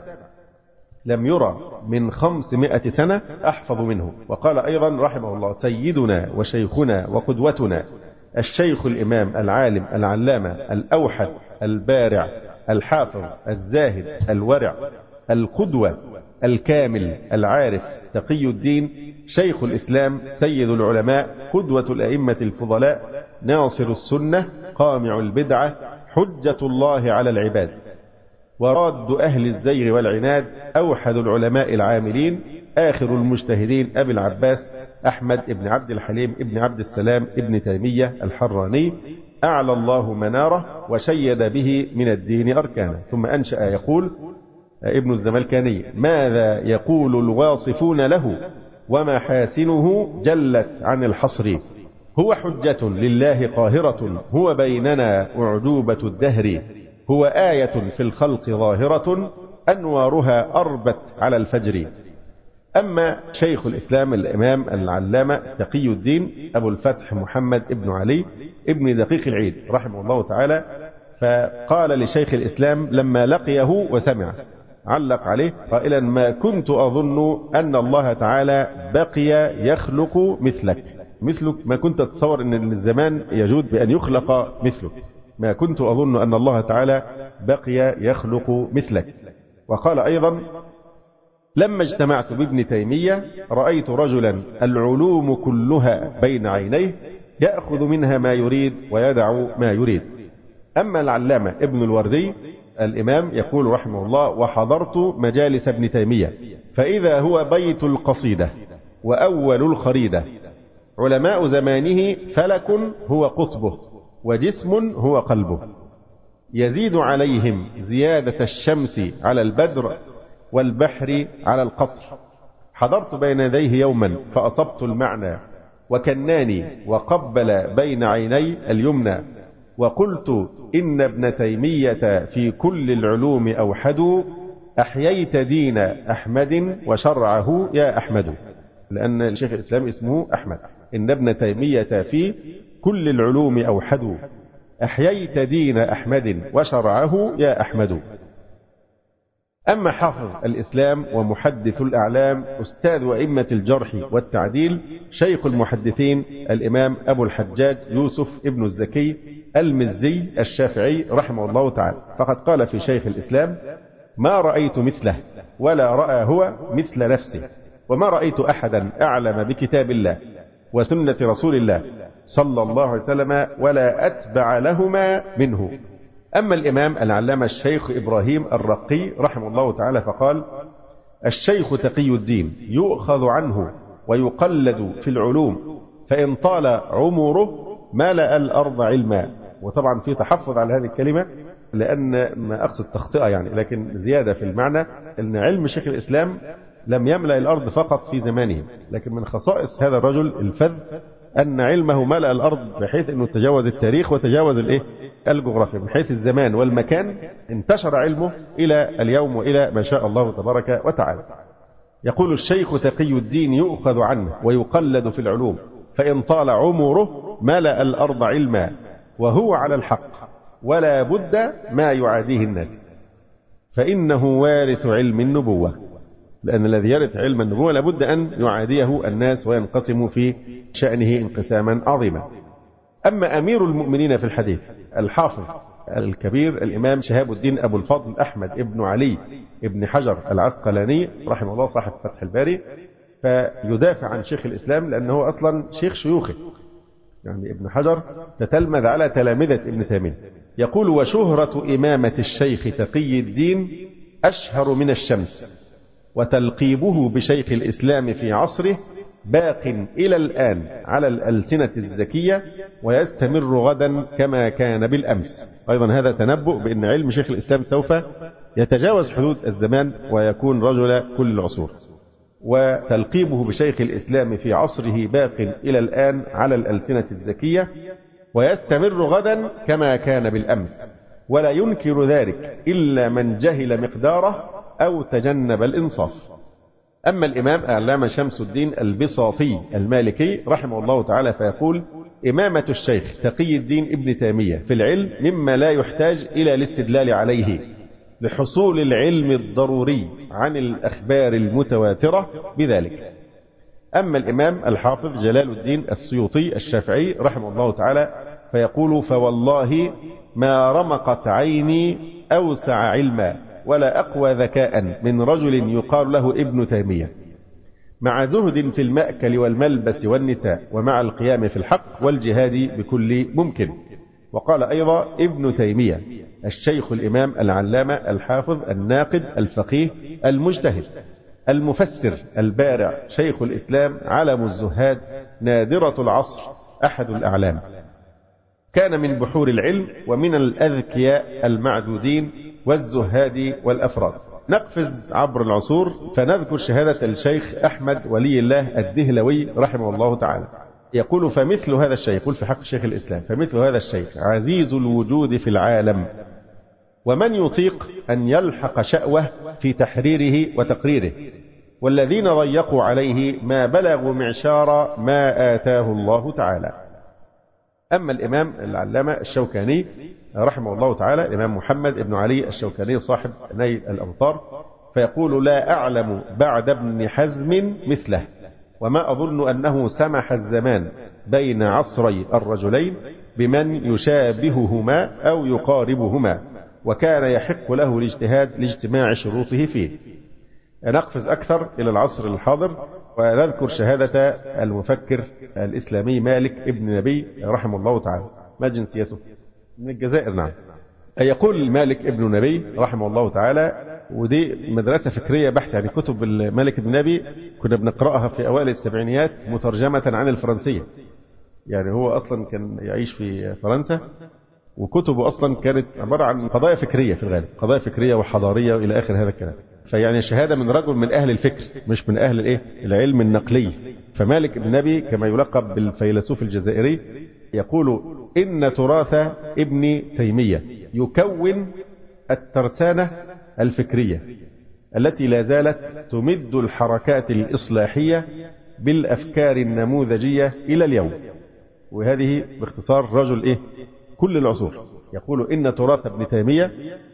لم يرى من خمسمائة سنة أحفظ منه. وقال أيضا رحمه الله: سيدنا وشيخنا وقدوتنا الشيخ الإمام العالم العلامة الأوحد البارع الحافظ الزاهد الورع القدوة الكامل العارف تقي الدين شيخ الإسلام سيد العلماء قدوة الأئمة الفضلاء ناصر السنة قامع البدعة حجة الله على العباد وراد أهل الزيغ والعناد أوحد العلماء العاملين آخر المجتهدين أبي العباس أحمد ابن عبد الحليم ابن عبد السلام ابن تيمية الحراني أعلى الله مناره وشيد به من الدين أركانه. ثم أنشأ يقول ابن الزملكاني: ماذا يقول الواصفون له ومحاسنه جلت عن الحصر، هو حجة لله قاهرة، هو بيننا أعجوبة الدهر، هو آية في الخلق ظاهرة أنوارها أربت على الفجر. أما شيخ الإسلام الإمام العلامة تقي الدين أبو الفتح محمد ابن علي ابن دقيق العيد رحمه الله تعالى فقال لشيخ الإسلام لما لقيه وسمع علق عليه قائلا: ما كنت أظن أن الله تعالى بقي يخلق مثلك مثلك ما كنت أتصور أن الزمان يجود بأن يخلق مثلك، ما كنت أظن أن الله تعالى بقي يخلق مثلك. وقال أيضا: لما اجتمعت بابن تيمية رأيت رجلا العلوم كلها بين عينيه يأخذ منها ما يريد ويدع ما يريد. أما العلامة ابن الوردي الإمام يقول رحمه الله: وحضرت مجالس ابن تيمية فإذا هو بيت القصيدة وأول الخريدة، علماء زمانه فلك هو قطبه وجسم هو قلبه، يزيد عليهم زيادة الشمس على البدر والبحر على القطر. حضرت بين يديه يوما فأصبت المعنى وكناني وقبل بين عيني اليمنى، وقلت: إن ابن تيمية في كل العلوم أوحد، أحييت دين أحمد وشرعه يا أحمد. لأن الشيخ الإسلام اسمه أحمد. إن ابن تيمية في كل العلوم أوحد، أحييت دين أحمد وشرعه يا أحمد. أما حافظ الإسلام ومحدث الأعلام أستاذ أئمة الجرح والتعديل شيخ المحدثين الإمام أبو الحجاج يوسف ابن الزكي المزي الشافعي رحمه الله تعالى، فقد قال في شيخ الإسلام: ما رأيت مثله ولا رأى هو مثل نفسه، وما رأيت أحدا أعلم بكتاب الله وسنة رسول الله صلى الله عليه وسلم ولا أتبع لهما منه. أما الإمام العلامة الشيخ إبراهيم الرقي رحمه الله تعالى فقال: الشيخ تقي الدين يؤخذ عنه ويقلد في العلوم، فإن طال عمره ملأ الأرض علما. وطبعا في تحفظ على هذه الكلمة لأن ما أقصد تخطئة يعني، لكن زيادة في المعنى أن علم شيخ الإسلام لم يملأ الأرض فقط في زمانه، لكن من خصائص هذا الرجل الفذ أن علمه ملأ الأرض بحيث أنه تجاوز التاريخ وتجاوز الإيه؟ الجغرافيا، من حيث الزمان والمكان انتشر علمه إلى اليوم وإلى ما شاء الله تبارك وتعالى. يقول: الشيخ تقي الدين يؤخذ عنه ويقلد في العلوم، فإن طال عمره ملأ الأرض علما، وهو على الحق ولا بد ما يعاديه الناس، فإنه وارث علم النبوة. لأن الذي يرث علم النبوة لابد أن يعاديه الناس وينقسم في شأنه انقساما عظيما. أما أمير المؤمنين في الحديث الحافظ الكبير الإمام شهاب الدين أبو الفضل أحمد ابن علي ابن حجر العسقلاني رحمه الله صاحب فتح الباري، فيدافع عن شيخ الإسلام لأنه أصلا شيخ شيوخه، يعني ابن حجر تتلمذ على تلامذة ابن تيمية. يقول: وشهرة إمامة الشيخ تقي الدين أشهر من الشمس، وتلقيبه بشيخ الإسلام في عصره باق إلى الآن على الألسنة الزكية، ويستمر غدا كما كان بالأمس. أيضا هذا تنبؤ بأن علم شيخ الإسلام سوف يتجاوز حدود الزمان ويكون رجل كل العصور. وتلقيبه بشيخ الإسلام في عصره باق إلى الآن على الألسنة الزكية، ويستمر غدا كما كان بالأمس، ولا ينكر ذلك إلا من جهل مقداره أو تجنب الإنصاف. أما الإمام العلامة شمس الدين البساطي المالكي رحمه الله تعالى فيقول: إمامة الشيخ تقي الدين ابن تيمية في العلم مما لا يحتاج إلى الاستدلال عليه، لحصول العلم الضروري عن الأخبار المتواترة بذلك. أما الإمام الحافظ جلال الدين السيوطي الشافعي رحمه الله تعالى فيقول: فوالله ما رمقت عيني أوسع علما ولا أقوى ذكاء من رجل يقال له ابن تيمية، مع زهد في المأكل والملبس والنساء، ومع القيام في الحق والجهاد بكل ممكن. وقال أيضا ابن تيمية الشيخ الإمام العلامة الحافظ الناقد الفقيه المجتهد المفسر البارع شيخ الإسلام علم الزهاد نادرة العصر أحد الأعلام، كان من بحور العلم ومن الأذكياء المعدودين والزهاد والأفراد. نقفز عبر العصور فنذكر شهادة الشيخ أحمد ولي الله الدهلوي رحمه الله تعالى. يقول: فمثل هذا الشيخ، يقول في حق شيخ الإسلام: فمثل هذا الشيخ عزيز الوجود في العالم، ومن يطيق أن يلحق شأوه في تحريره وتقريره، والذين ضيقوا عليه ما بلغوا معشار ما آتاه الله تعالى. أما الإمام العلامة الشوكاني رحمه الله تعالى الإمام محمد بن علي الشوكاني صاحب نيل الأوطار فيقول: لا أعلم بعد ابن حزم مثله، وما أظن أنه سمح الزمان بين عصري الرجلين بمن يشابههما أو يقاربهما، وكان يحق له الاجتهاد لاجتماع شروطه فيه. نقفز أكثر إلى العصر الحاضر ونذكر شهادة المفكر الإسلامي مالك ابن نبي رحمه الله تعالى. ما جنسيته؟ من الجزائر. نعم. يقول مالك ابن نبي رحمه الله تعالى، ودي مدرسة فكرية بحتة، يعني كتب مالك ابن نبي كنا بنقرأها في أوائل السبعينيات مترجمة عن الفرنسية، يعني هو أصلا كان يعيش في فرنسا، وكتبه أصلا كانت عبارة عن قضايا فكرية في الغالب، قضايا فكرية وحضارية وإلى آخر هذا الكلام. فيعني شهادة من رجل من أهل الفكر مش من أهل الإيه؟ العلم النقلي. فمالك ابن نبي كما يلقب بالفيلسوف الجزائري يقول إن تراث ابن تيمية يكون الترسانة الفكرية التي لا زالت تمد الحركات الإصلاحية بالأفكار النموذجية إلى اليوم. وهذه باختصار رجل إيه؟ كل العصور. يقول إن تراث ابن تيمية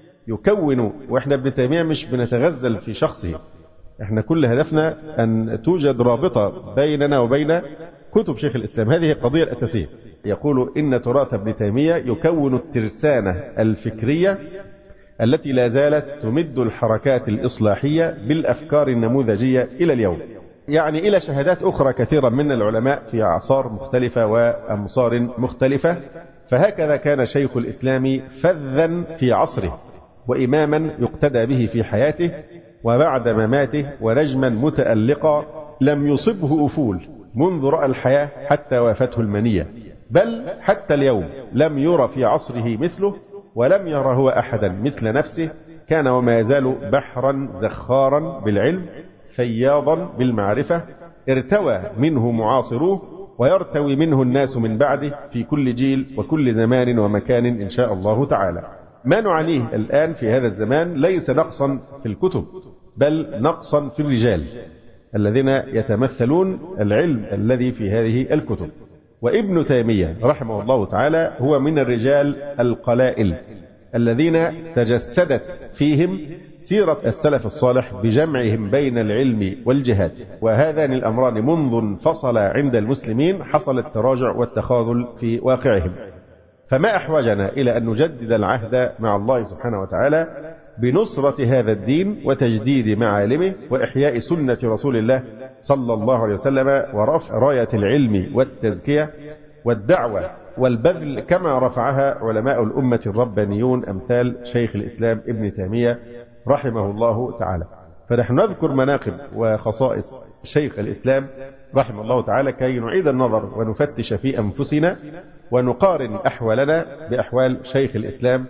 يكون، وإحنا ابن تيمية مش بنتغزل في شخصه، إحنا كل هدفنا أن توجد رابطة بيننا وبين كتب شيخ الإسلام، هذه القضية الأساسية. يقول إن تراث ابن تيمية يكون الترسانة الفكرية التي لا زالت تمد الحركات الإصلاحية بالأفكار النموذجية إلى اليوم، يعني إلى شهادات أخرى كثيرة من العلماء في أعصار مختلفة وأمصار مختلفة. فهكذا كان شيخ الإسلام فذا في عصره وإماما يقتدى به في حياته وبعد مماته، ونجما متألقا لم يصبه أفول منذ رأى الحياة حتى وافته المنية، بل حتى اليوم لم يرى في عصره مثله ولم يرى هو أحدا مثل نفسه. كان وما يزال بحرا زخارا بالعلم فياضا بالمعرفة، ارتوى منه معاصروه ويرتوي منه الناس من بعده في كل جيل وكل زمان ومكان إن شاء الله تعالى. ما نعانيه الآن في هذا الزمان ليس نقصا في الكتب، بل نقصا في الرجال الذين يتمثلون العلم الذي في هذه الكتب. وابن تيمية رحمه الله تعالى هو من الرجال القلائل الذين تجسدت فيهم سيرة السلف الصالح بجمعهم بين العلم والجهاد، وهذان الأمران منذ انفصل عند المسلمين حصل التراجع والتخاذل في واقعهم. فما أحوجنا إلى أن نجدد العهد مع الله سبحانه وتعالى بنصرة هذا الدين وتجديد معالمه وإحياء سنة رسول الله صلى الله عليه وسلم ورفع راية العلم والتزكية والدعوة والبذل كما رفعها علماء الأمة الربانيون أمثال شيخ الإسلام ابن تيمية رحمه الله تعالى. فنحن نذكر مناقب وخصائص شيخ الإسلام رحمه الله تعالى كي نعيد النظر ونفتش في أنفسنا ونقارن أحوالنا بأحوال شيخ الإسلام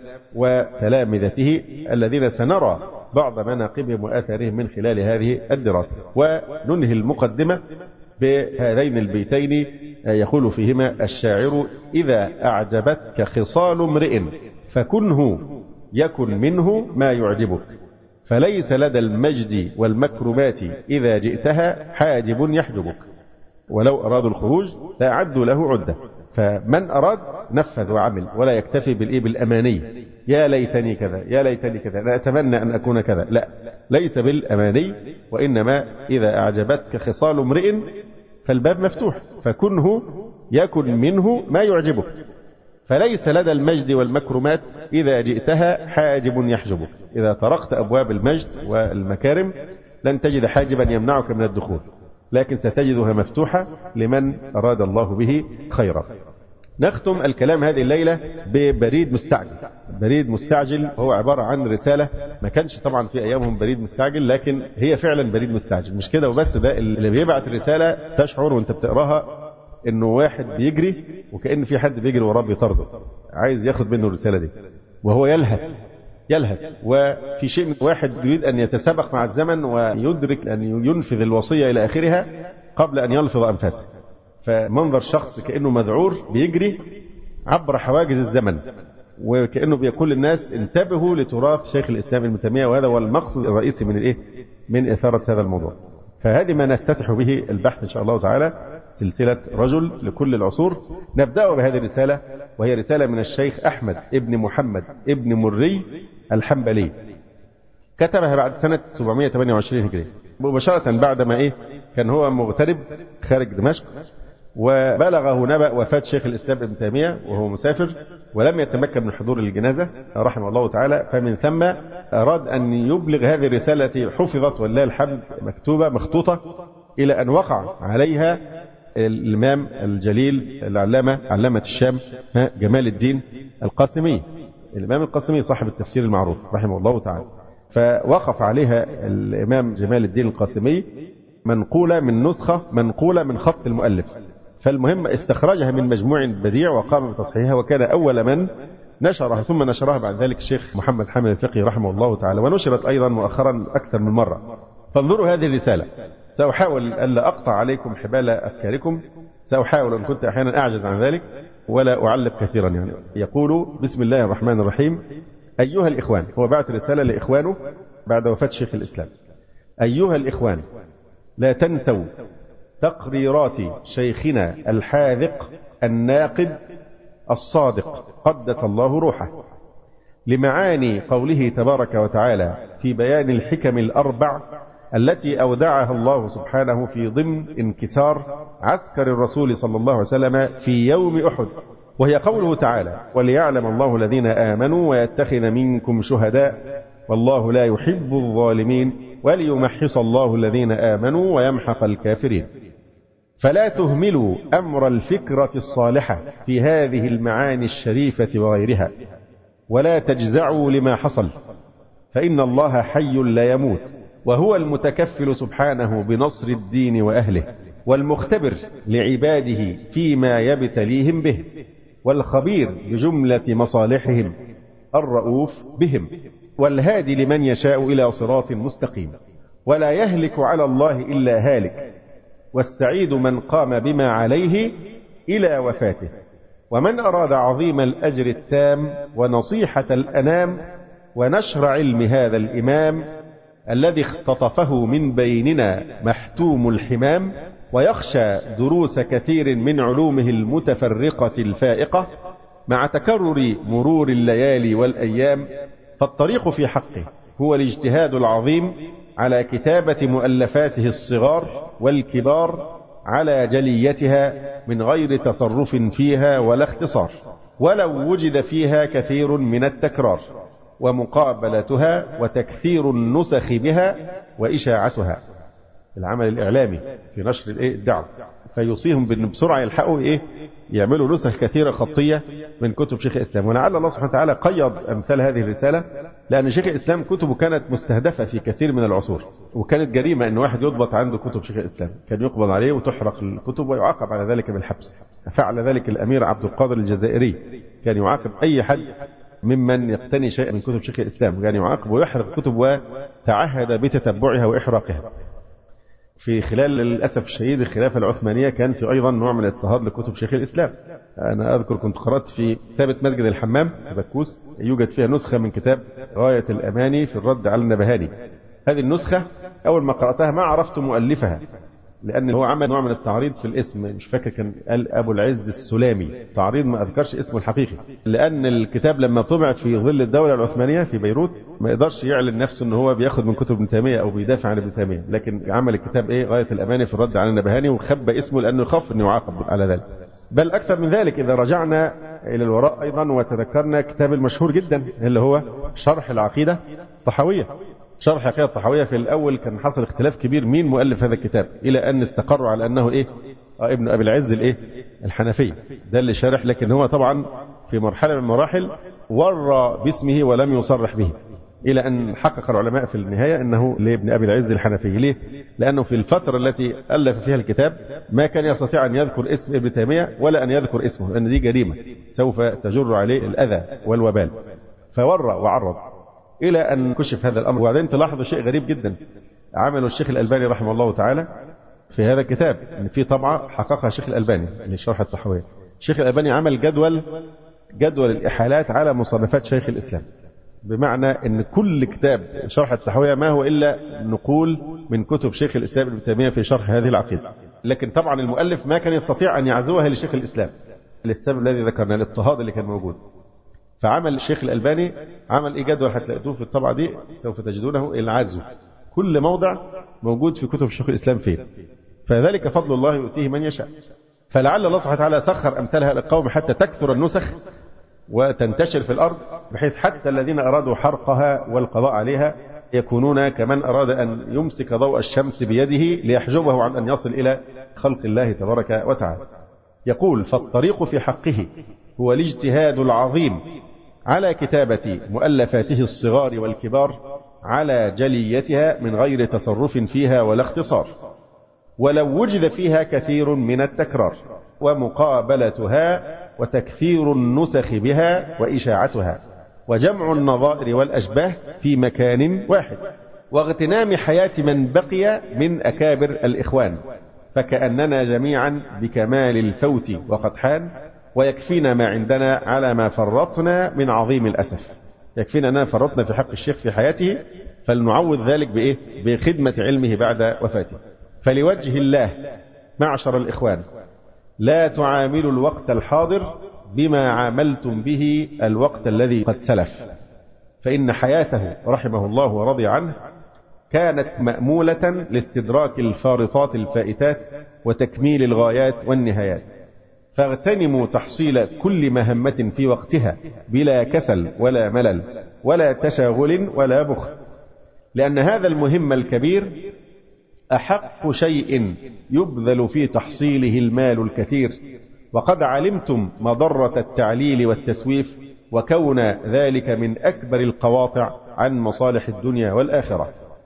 وتلامذته الذين سنرى بعض مناقبهم وآثارهم من خلال هذه الدراسة. وننهي المقدمة بهذين البيتين يقول فيهما الشاعر: إذا أعجبتك خصال امرئ فكنه يكن منه ما يعجبك، فليس لدى المجد والمكرمات إذا جئتها حاجب يحجبك، ولو أرادوا الخروج لأعدوا له عدة. فمن أراد نفذ وعمل ولا يكتفي بالإيه بالأماني، يا ليتني كذا يا ليتني كذا لا أتمنى أن أكون كذا، لا، ليس بالأماني، وإنما إذا أعجبتك خصال امرئ فالباب مفتوح، فكنه يكن منه ما يعجبك، فليس لدى المجد والمكرمات إذا جئتها حاجب يحجبك. إذا طرقت أبواب المجد والمكارم لن تجد حاجبا يمنعك من الدخول، لكن ستجدها مفتوحة لمن أراد الله به خيرا. نختم الكلام هذه الليلة ببريد مستعجل. بريد مستعجل هو عبارة عن رسالة، ما كانش طبعا في أيامهم بريد مستعجل، لكن هي فعلا بريد مستعجل. مش كده وبس، ده اللي بيبعت الرسالة تشعر وانت بتقراها انه واحد بيجري وكأن في حد بيجري وراه بيطارده عايز ياخد منه الرسالة دي، وهو يلهث يلهث وفي شيء من واحد يريد أن يتسابق مع الزمن ويدرك أن ينفذ الوصية إلى آخرها قبل أن يلفظ أنفاسه. فمنظر شخص كأنه مذعور بيجري عبر حواجز الزمن، وكأنه بيقول للناس انتبهوا لتراث شيخ الإسلام ابن تيمية، وهذا هو المقصد الرئيسي من الإيه؟ من إثارة هذا الموضوع. فهذه ما نفتتح به البحث إن شاء الله تعالى، سلسلة رجل لكل العصور. نبدأ بهذه الرسالة، وهي رسالة من الشيخ أحمد ابن محمد ابن مري الحنبلي، كتبها بعد سنة سبعمائة وثمانية وعشرين هجرية، مباشرة بعد ما إيه كان هو مغترب خارج دمشق، وبلغه نبأ وفاة شيخ الإسلام ابن تيمية وهو مسافر ولم يتمكن من حضور الجنازة رحمه الله تعالى، فمن ثم أراد أن يبلغ هذه الرسالة التي حفظت ولله الحمد مكتوبة مخطوطة إلى أن وقع عليها الإمام الجليل العلامة علامة الشام جمال الدين القاسمي، الإمام القاسمي صاحب التفسير المعروف رحمه الله تعالى. فوقف عليها الإمام جمال الدين القاسمي منقولة من نسخة منقولة من خط المؤلف، فالمهم استخرجها من مجموع بديع وقام بتصحيحها، وكان أول من نشرها، ثم نشرها بعد ذلك الشيخ محمد حامد الفقي رحمه الله تعالى، ونشرت أيضا مؤخرا أكثر من مرة. فانظروا هذه الرسالة، سأحاول ألا أقطع عليكم حبال أفكاركم، سأحاول أن كنت أحيانا أعجز عن ذلك ولا أعلق كثيرا. يعني يقول: بسم الله الرحمن الرحيم. أيها الإخوان، هو بعت رسالة لإخوانه بعد وفاة شيخ الإسلام. أيها الإخوان، لا تنسوا تقريرات شيخنا الحاذق الناقد الصادق قدس الله روحه لمعاني قوله تبارك وتعالى في بيان الحكم الأربع التي أودعها الله سبحانه في ضمن انكسار عسكر الرسول صلى الله عليه وسلم في يوم أحد، وهي قوله تعالى: وليعلم الله الذين آمنوا ويتخذ منكم شهداء والله لا يحب الظالمين وليمحص الله الذين آمنوا ويمحق الكافرين. فلا تهملوا أمر الفكرة الصالحة في هذه المعاني الشريفة وغيرها، ولا تجزعوا لما حصل، فإن الله حي لا يموت، وهو المتكفل سبحانه بنصر الدين وأهله، والمختبر لعباده فيما يبتليهم به، والخبير بجملة مصالحهم، الرؤوف بهم، والهادي لمن يشاء إلى صراط مستقيم. ولا يهلك على الله إلا هالك، والسعيد من قام بما عليه إلى وفاته. ومن أراد عظيم الأجر التام ونصيحة الأنام ونشر علم هذا الإمام الذي اختطفه من بيننا محتوم الحمام، ويخشى دروس كثير من علومه المتفرقة الفائقة مع تكرر مرور الليالي والأيام، فالطريق في حقه هو الاجتهاد العظيم على كتابة مؤلفاته الصغار والكبار على جليتها من غير تصرف فيها ولا اختصار، ولو وجد فيها كثير من التكرار، ومقابلتها وتكثير النسخ بها وإشاعتها، العمل الإعلامي في نشر الدعوة. فيوصيهم بأن بسرعة يلحقوا إيه يعملوا نسخ كثيرة خطية من كتب شيخ الإسلام. ولعل الله سبحانه وتعالى قيض أمثال هذه الرسالة، لأن شيخ الإسلام كتبه كانت مستهدفة في كثير من العصور، وكانت جريمة أن واحد يضبط عنده كتب شيخ الإسلام، كان يقبض عليه وتحرق الكتب ويعاقب على ذلك بالحبس. فعل ذلك الأمير عبد القادر الجزائري، كان يعاقب أي حد ممن يقتني شيئا من كتب شيخ الإسلام، كان يعاقب ويحرق كتب وتعهد بتتبعها وإحراقها. في خلال للأسف الشديد الخلافة العثمانية كان في أيضا نوع من الاضطهاد لكتب شيخ الإسلام. أنا أذكر كنت قرأت في كتابة مسجد الحمام في بكوس يوجد فيها نسخة من كتاب غاية الأماني في الرد على النبهاني. هذه النسخة أول ما قرأتها ما عرفت مؤلفها، لأن هو عمل نوع من التعريض في الاسم، مش فاكر كان قال أبو العز السلامي، تعريض ما أذكرش اسمه الحقيقي، لأن الكتاب لما طبع في ظل الدولة العثمانية في بيروت ما يقدرش يعلن نفسه أنه هو بياخد من كتب ابن تيمية أو بيدافع عن ابن تيمية، لكن عمل الكتاب إيه غاية الأماني في الرد على النبهاني، وخبى اسمه لأنه يخاف أنه يعاقب على ذلك. بل أكثر من ذلك، إذا رجعنا إلى الوراء أيضا وتذكرنا كتاب المشهور جدا اللي هو شرح العقيدة الطحاوية. شرح العقيدة الطحاوية في الأول كان حصل اختلاف كبير مين مؤلف هذا الكتاب، إلى أن استقروا على أنه إيه آه ابن أبي العز الإيه الحنفي ده اللي شارح، لكن هو طبعا في مرحلة من المراحل ورى باسمه ولم يصرح به، إلى أن حقق العلماء في النهاية أنه لابن أبي العز الحنفي. ليه؟ لأنه في الفترة التي ألف فيها الكتاب ما كان يستطيع أن يذكر اسم ابن تيمية ولا أن يذكر اسمه، لأن دي جريمة سوف تجر عليه الأذى والوبال، فورى وعرض إلى أن كشف هذا الأمر. وبعدين تلاحظ شيء غريب جدا عمله الشيخ الألباني رحمه الله تعالى في هذا الكتاب، إن في طبعة حققها الشيخ الألباني اللي شرح الطحاوية. الشيخ الألباني عمل جدول جدول الإحالات على مصنفات شيخ الإسلام، بمعنى أن كل كتاب شرح الطحاوية ما هو إلا نقول من كتب شيخ الإسلام ابن تيمية في شرح هذه العقيدة، لكن طبعا المؤلف ما كان يستطيع أن يعزوها لشيخ الإسلام للسبب الذي ذكرنا، الاضطهاد اللي كان موجود. فعمل الشيخ الألباني عمل إيه جدول هتلاقوه في الطبعة دي سوف تجدونه العزو، كل موضع موجود في كتب شيخ الإسلام فين، فذلك فضل الله يؤتيه من يشاء. فلعل الله سبحانه وتعالى سخر أمثالها للقوم حتى تكثر النسخ وتنتشر في الأرض، بحيث حتى الذين أرادوا حرقها والقضاء عليها يكونون كمن أراد أن يمسك ضوء الشمس بيده ليحجبه عن أن يصل إلى خلق الله تبارك وتعالى. يقول: فالطريق في حقه هو الاجتهاد العظيم على كتابة مؤلفاته الصغار والكبار على جليتها من غير تصرف فيها ولا اختصار، ولو وجد فيها كثير من التكرار، ومقابلتها وتكثير النسخ بها وإشاعتها، وجمع النظائر والأشباه في مكان واحد، واغتنام حياة من بقي من أكابر الإخوان، فكأننا جميعا بكمال الفوت وقد حان، ويكفينا ما عندنا على ما فرطنا من عظيم الأسف. يكفينا أننا فرطنا في حق الشيخ في حياته، فلنعوض ذلك بإيه؟ بخدمة علمه بعد وفاته. فلوجه الله معشر الإخوان لا تعاملوا الوقت الحاضر بما عاملتم به الوقت الذي قد سلف، فإن حياته رحمه الله ورضي عنه كانت مأمولة لاستدراك الفارطات الفائتات وتكميل الغايات والنهايات، فاغتنموا تحصيل كل مهمة في وقتها بلا كسل ولا ملل ولا تشاغل ولا بخل، لأن هذا المهم الكبير أحق شيء يبذل في تحصيله المال الكثير، وقد علمتم مضرة التعليل والتسويف، وكون ذلك من أكبر القواطع عن مصالح الدنيا والآخرة.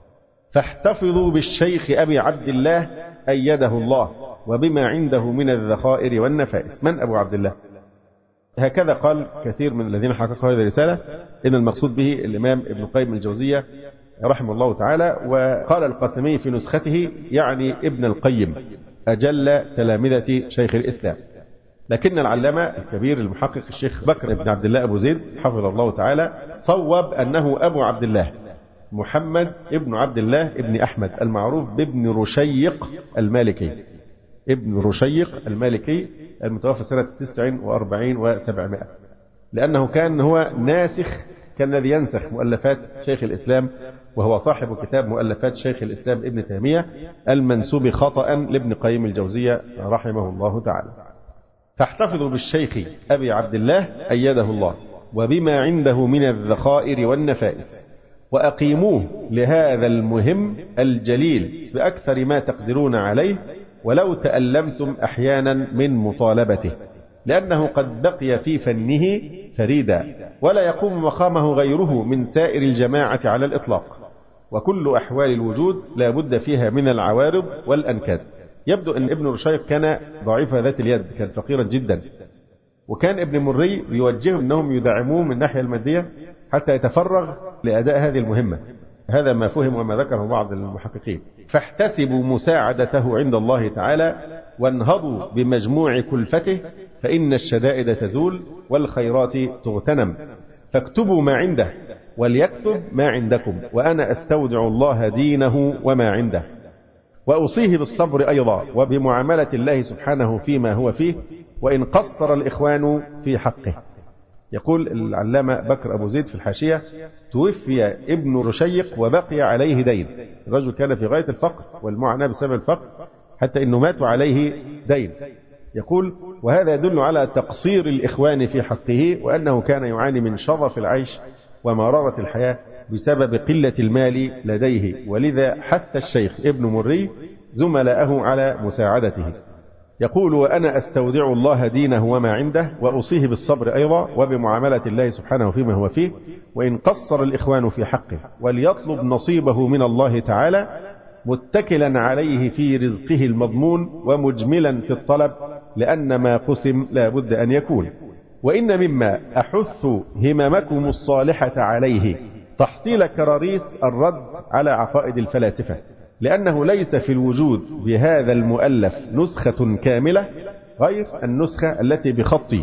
فاحتفظوا بالشيخ أبي عبد الله أيده الله وبما عنده من الذخائر والنفائس. من أبو عبد الله؟ هكذا قال كثير من الذين حققوا هذه الرسالة، إن المقصود به الإمام ابن القيم الجوزية رحمه الله تعالى. وقال القاسمي في نسخته يعني ابن القيم أجل تلامذة شيخ الإسلام، لكن العلامة الكبير المحقق الشيخ بكر بن عبد الله أبو زيد حفظه الله تعالى صوب أنه أبو عبد الله محمد ابن عبد الله ابن أحمد المعروف بابن رشيق المالكي، ابن رشيق المالكي المتوفى سنة تسع وأربعين وسبعمائة، لأنه كان هو ناسخ، كان الذي ينسخ مؤلفات شيخ الإسلام، وهو صاحب كتاب مؤلفات شيخ الإسلام ابن تيمية المنسوب خطأ لابن قيم الجوزية رحمه الله تعالى. فاحتفظوا بالشيخ أبي عبد الله أيده الله وبما عنده من الذخائر والنفائس، وأقيموه لهذا المهم الجليل بأكثر ما تقدرون عليه، ولو تألمتم أحيانا من مطالبته، لأنه قد بقي في فنه فريدا، ولا يقوم مقامه غيره من سائر الجماعة على الإطلاق، وكل أحوال الوجود لا بد فيها من العوارض والأنكاد. يبدو أن ابن رشيق كان ضعيف ذات اليد، كان فقيرا جدا، وكان ابن مري يوجههم أنهم يدعموه من الناحية المادية حتى يتفرغ لأداء هذه المهمة. هذا ما فهم وما ذكره بعض المحققين. فاحتسبوا مساعدته عند الله تعالى، وانهضوا بمجموع كلفته، فإن الشدائد تزول والخيرات تغتنم. فاكتبوا ما عنده وليكتب ما عندكم، وأنا أستودع الله دينه وما عنده، وأوصيه بالصبر أيضا وبمعاملة الله سبحانه فيما هو فيه، وإن قصر الإخوان في حقه. يقول العلامة بكر أبو زيد في الحاشية: توفي ابن رشيق وبقي عليه دين. الرجل كان في غاية الفقر والمعاناة بسبب الفقر، حتى أنه ماتوا عليه دين. يقول: وهذا يدل على تقصير الإخوان في حقه، وأنه كان يعاني من شظف العيش ومرارة الحياة بسبب قلة المال لديه، ولذا حث الشيخ ابن مري زملائه على مساعدته. يقول: وأنا أستودع الله دينه وما عنده، وأوصيه بالصبر أيضا وبمعاملة الله سبحانه فيما هو فيه، وإن قصر الإخوان في حقه، وليطلب نصيبه من الله تعالى متكلا عليه في رزقه المضمون ومجملا في الطلب، لأن ما قسم لا بد أن يكون. وإن مما أحث هممكم الصالحة عليه تحصيل كراريس الرد على عقائد الفلاسفة، لأنه ليس في الوجود بهذا المؤلف نسخة كاملة غير النسخة التي بخطي،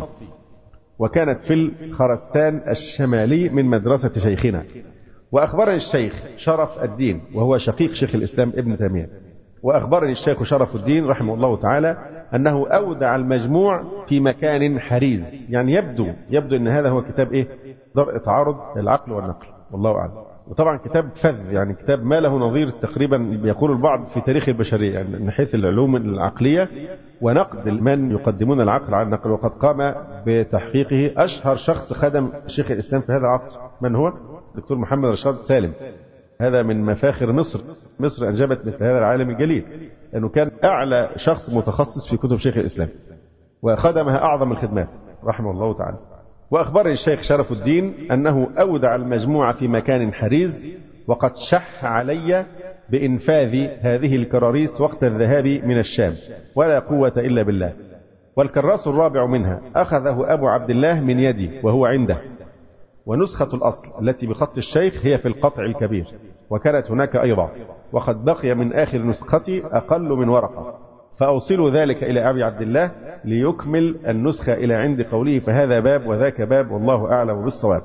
وكانت في الخرستان الشمالي من مدرسة شيخنا. وأخبرني الشيخ شرف الدين، وهو شقيق شيخ الإسلام ابن تيمية، وأخبرني الشيخ شرف الدين رحمه الله تعالى أنه أودع المجموع في مكان حريز. يعني يبدو يبدو أن هذا هو كتاب إيه؟ درء تعارض العقل والنقل، والله أعلم. وطبعا كتاب فذ، يعني كتاب ما له نظير تقريبا يقول البعض في تاريخ البشرية، يعني من حيث العلوم العقلية ونقد من يقدمون العقل على النقل. وقد قام بتحقيقه أشهر شخص خدم شيخ الإسلام في هذا العصر، من هو؟ دكتور محمد رشاد سالم. هذا من مفاخر مصر. مصر أنجبت مثل هذا العالم الجليل، لأنه كان أعلى شخص متخصص في كتب شيخ الإسلام وخدمها أعظم الخدمات رحمه الله تعالى. وأخبرني الشيخ شرف الدين أنه أودع المجموعة في مكان حريز، وقد شح علي بإنفاذ هذه الكراريس وقت الذهاب من الشام، ولا قوة إلا بالله. والكراس الرابع منها أخذه أبو عبد الله من يدي وهو عنده، ونسخة الأصل التي بخط الشيخ هي في القطع الكبير، وكانت هناك أيضا، وقد بقي من آخر نسختي أقل من ورقة، فأوصل ذلك إلى أبي عبد الله ليكمل النسخة إلى عند قوله فهذا باب وذاك باب والله أعلم بالصواب.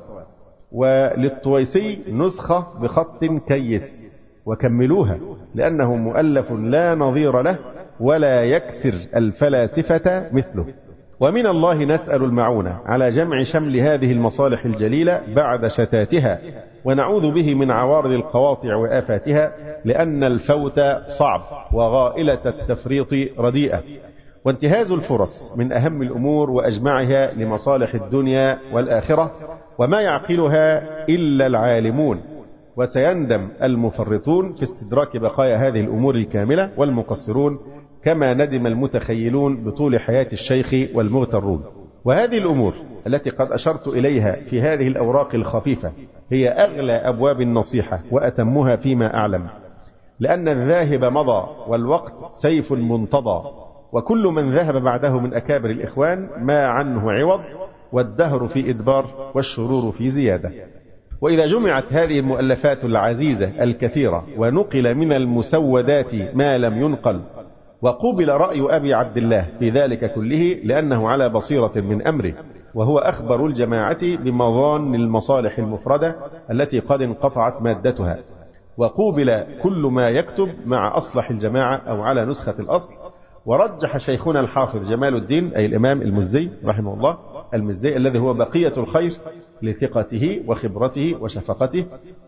وللطويسي نسخة بخط كيس، وكملوها لأنه مؤلف لا نظير له ولا يكسر الفلاسفة مثله. ومن الله نسأل المعونة على جمع شمل هذه المصالح الجليلة بعد شتاتها، ونعوذ به من عوارض القواطع وآفاتها، لأن الفوت صعب وغائلة التفريط رديئة، وانتهاز الفرص من أهم الأمور وأجمعها لمصالح الدنيا والآخرة، وما يعقلها إلا العالمون، وسيندم المفرطون في استدراك بقايا هذه الأمور الكاملة، والمقصرون كما ندم المتخيلون بطول حياة الشيخ والمغترون. وهذه الأمور التي قد أشرت إليها في هذه الأوراق الخفيفة هي أغلى أبواب النصيحة وأتمها فيما أعلم، لأن الذاهب مضى والوقت سيف منتضى، وكل من ذهب بعده من أكابر الإخوان ما عنه عوض، والدهر في إدبار والشرور في زيادة. وإذا جمعت هذه المؤلفات العزيزة الكثيرة ونقل من المسودات ما لم ينقل، وقوبل رأي أبي عبد الله في ذلك كله لأنه على بصيرة من أمره، وهو أخبر الجماعة بمظان المصالح المفردة التي قد انقطعت مادتها، وقوبل كل ما يكتب مع أصلح الجماعة أو على نسخة الأصل. ورجح شيخنا الحافظ جمال الدين أي الإمام المزي رحمه الله، المزي الذي هو بقية الخير لثقته وخبرته وشفقته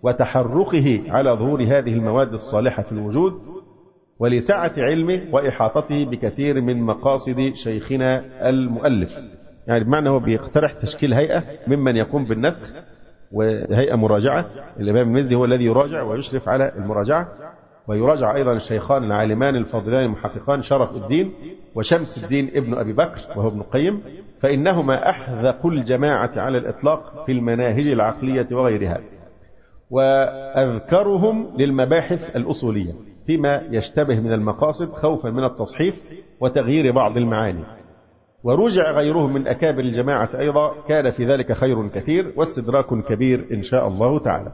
وتحرقه على ظهور هذه المواد الصالحة في الوجود، ولسعة علمه وإحاطته بكثير من مقاصد شيخنا المؤلف. يعني بمعنى هو بيقترح تشكيل هيئة ممن يقوم بالنسخ وهيئة مراجعة. الإمام المزي هو الذي يراجع ويشرف على المراجعة، ويراجع أيضا الشيخان العالمان الفاضلان المحققان شرف الدين وشمس الدين ابن أبي بكر وهو ابن القيم، فإنهما أحذق الجماعة على الإطلاق في المناهج العقلية وغيرها، وأذكرهم للمباحث الأصولية فيما يشتبه من المقاصد خوفا من التصحيف وتغيير بعض المعاني. ورجع غيرهم من أكابر الجماعة أيضا كان في ذلك خير كثير واستدراك كبير إن شاء الله تعالى.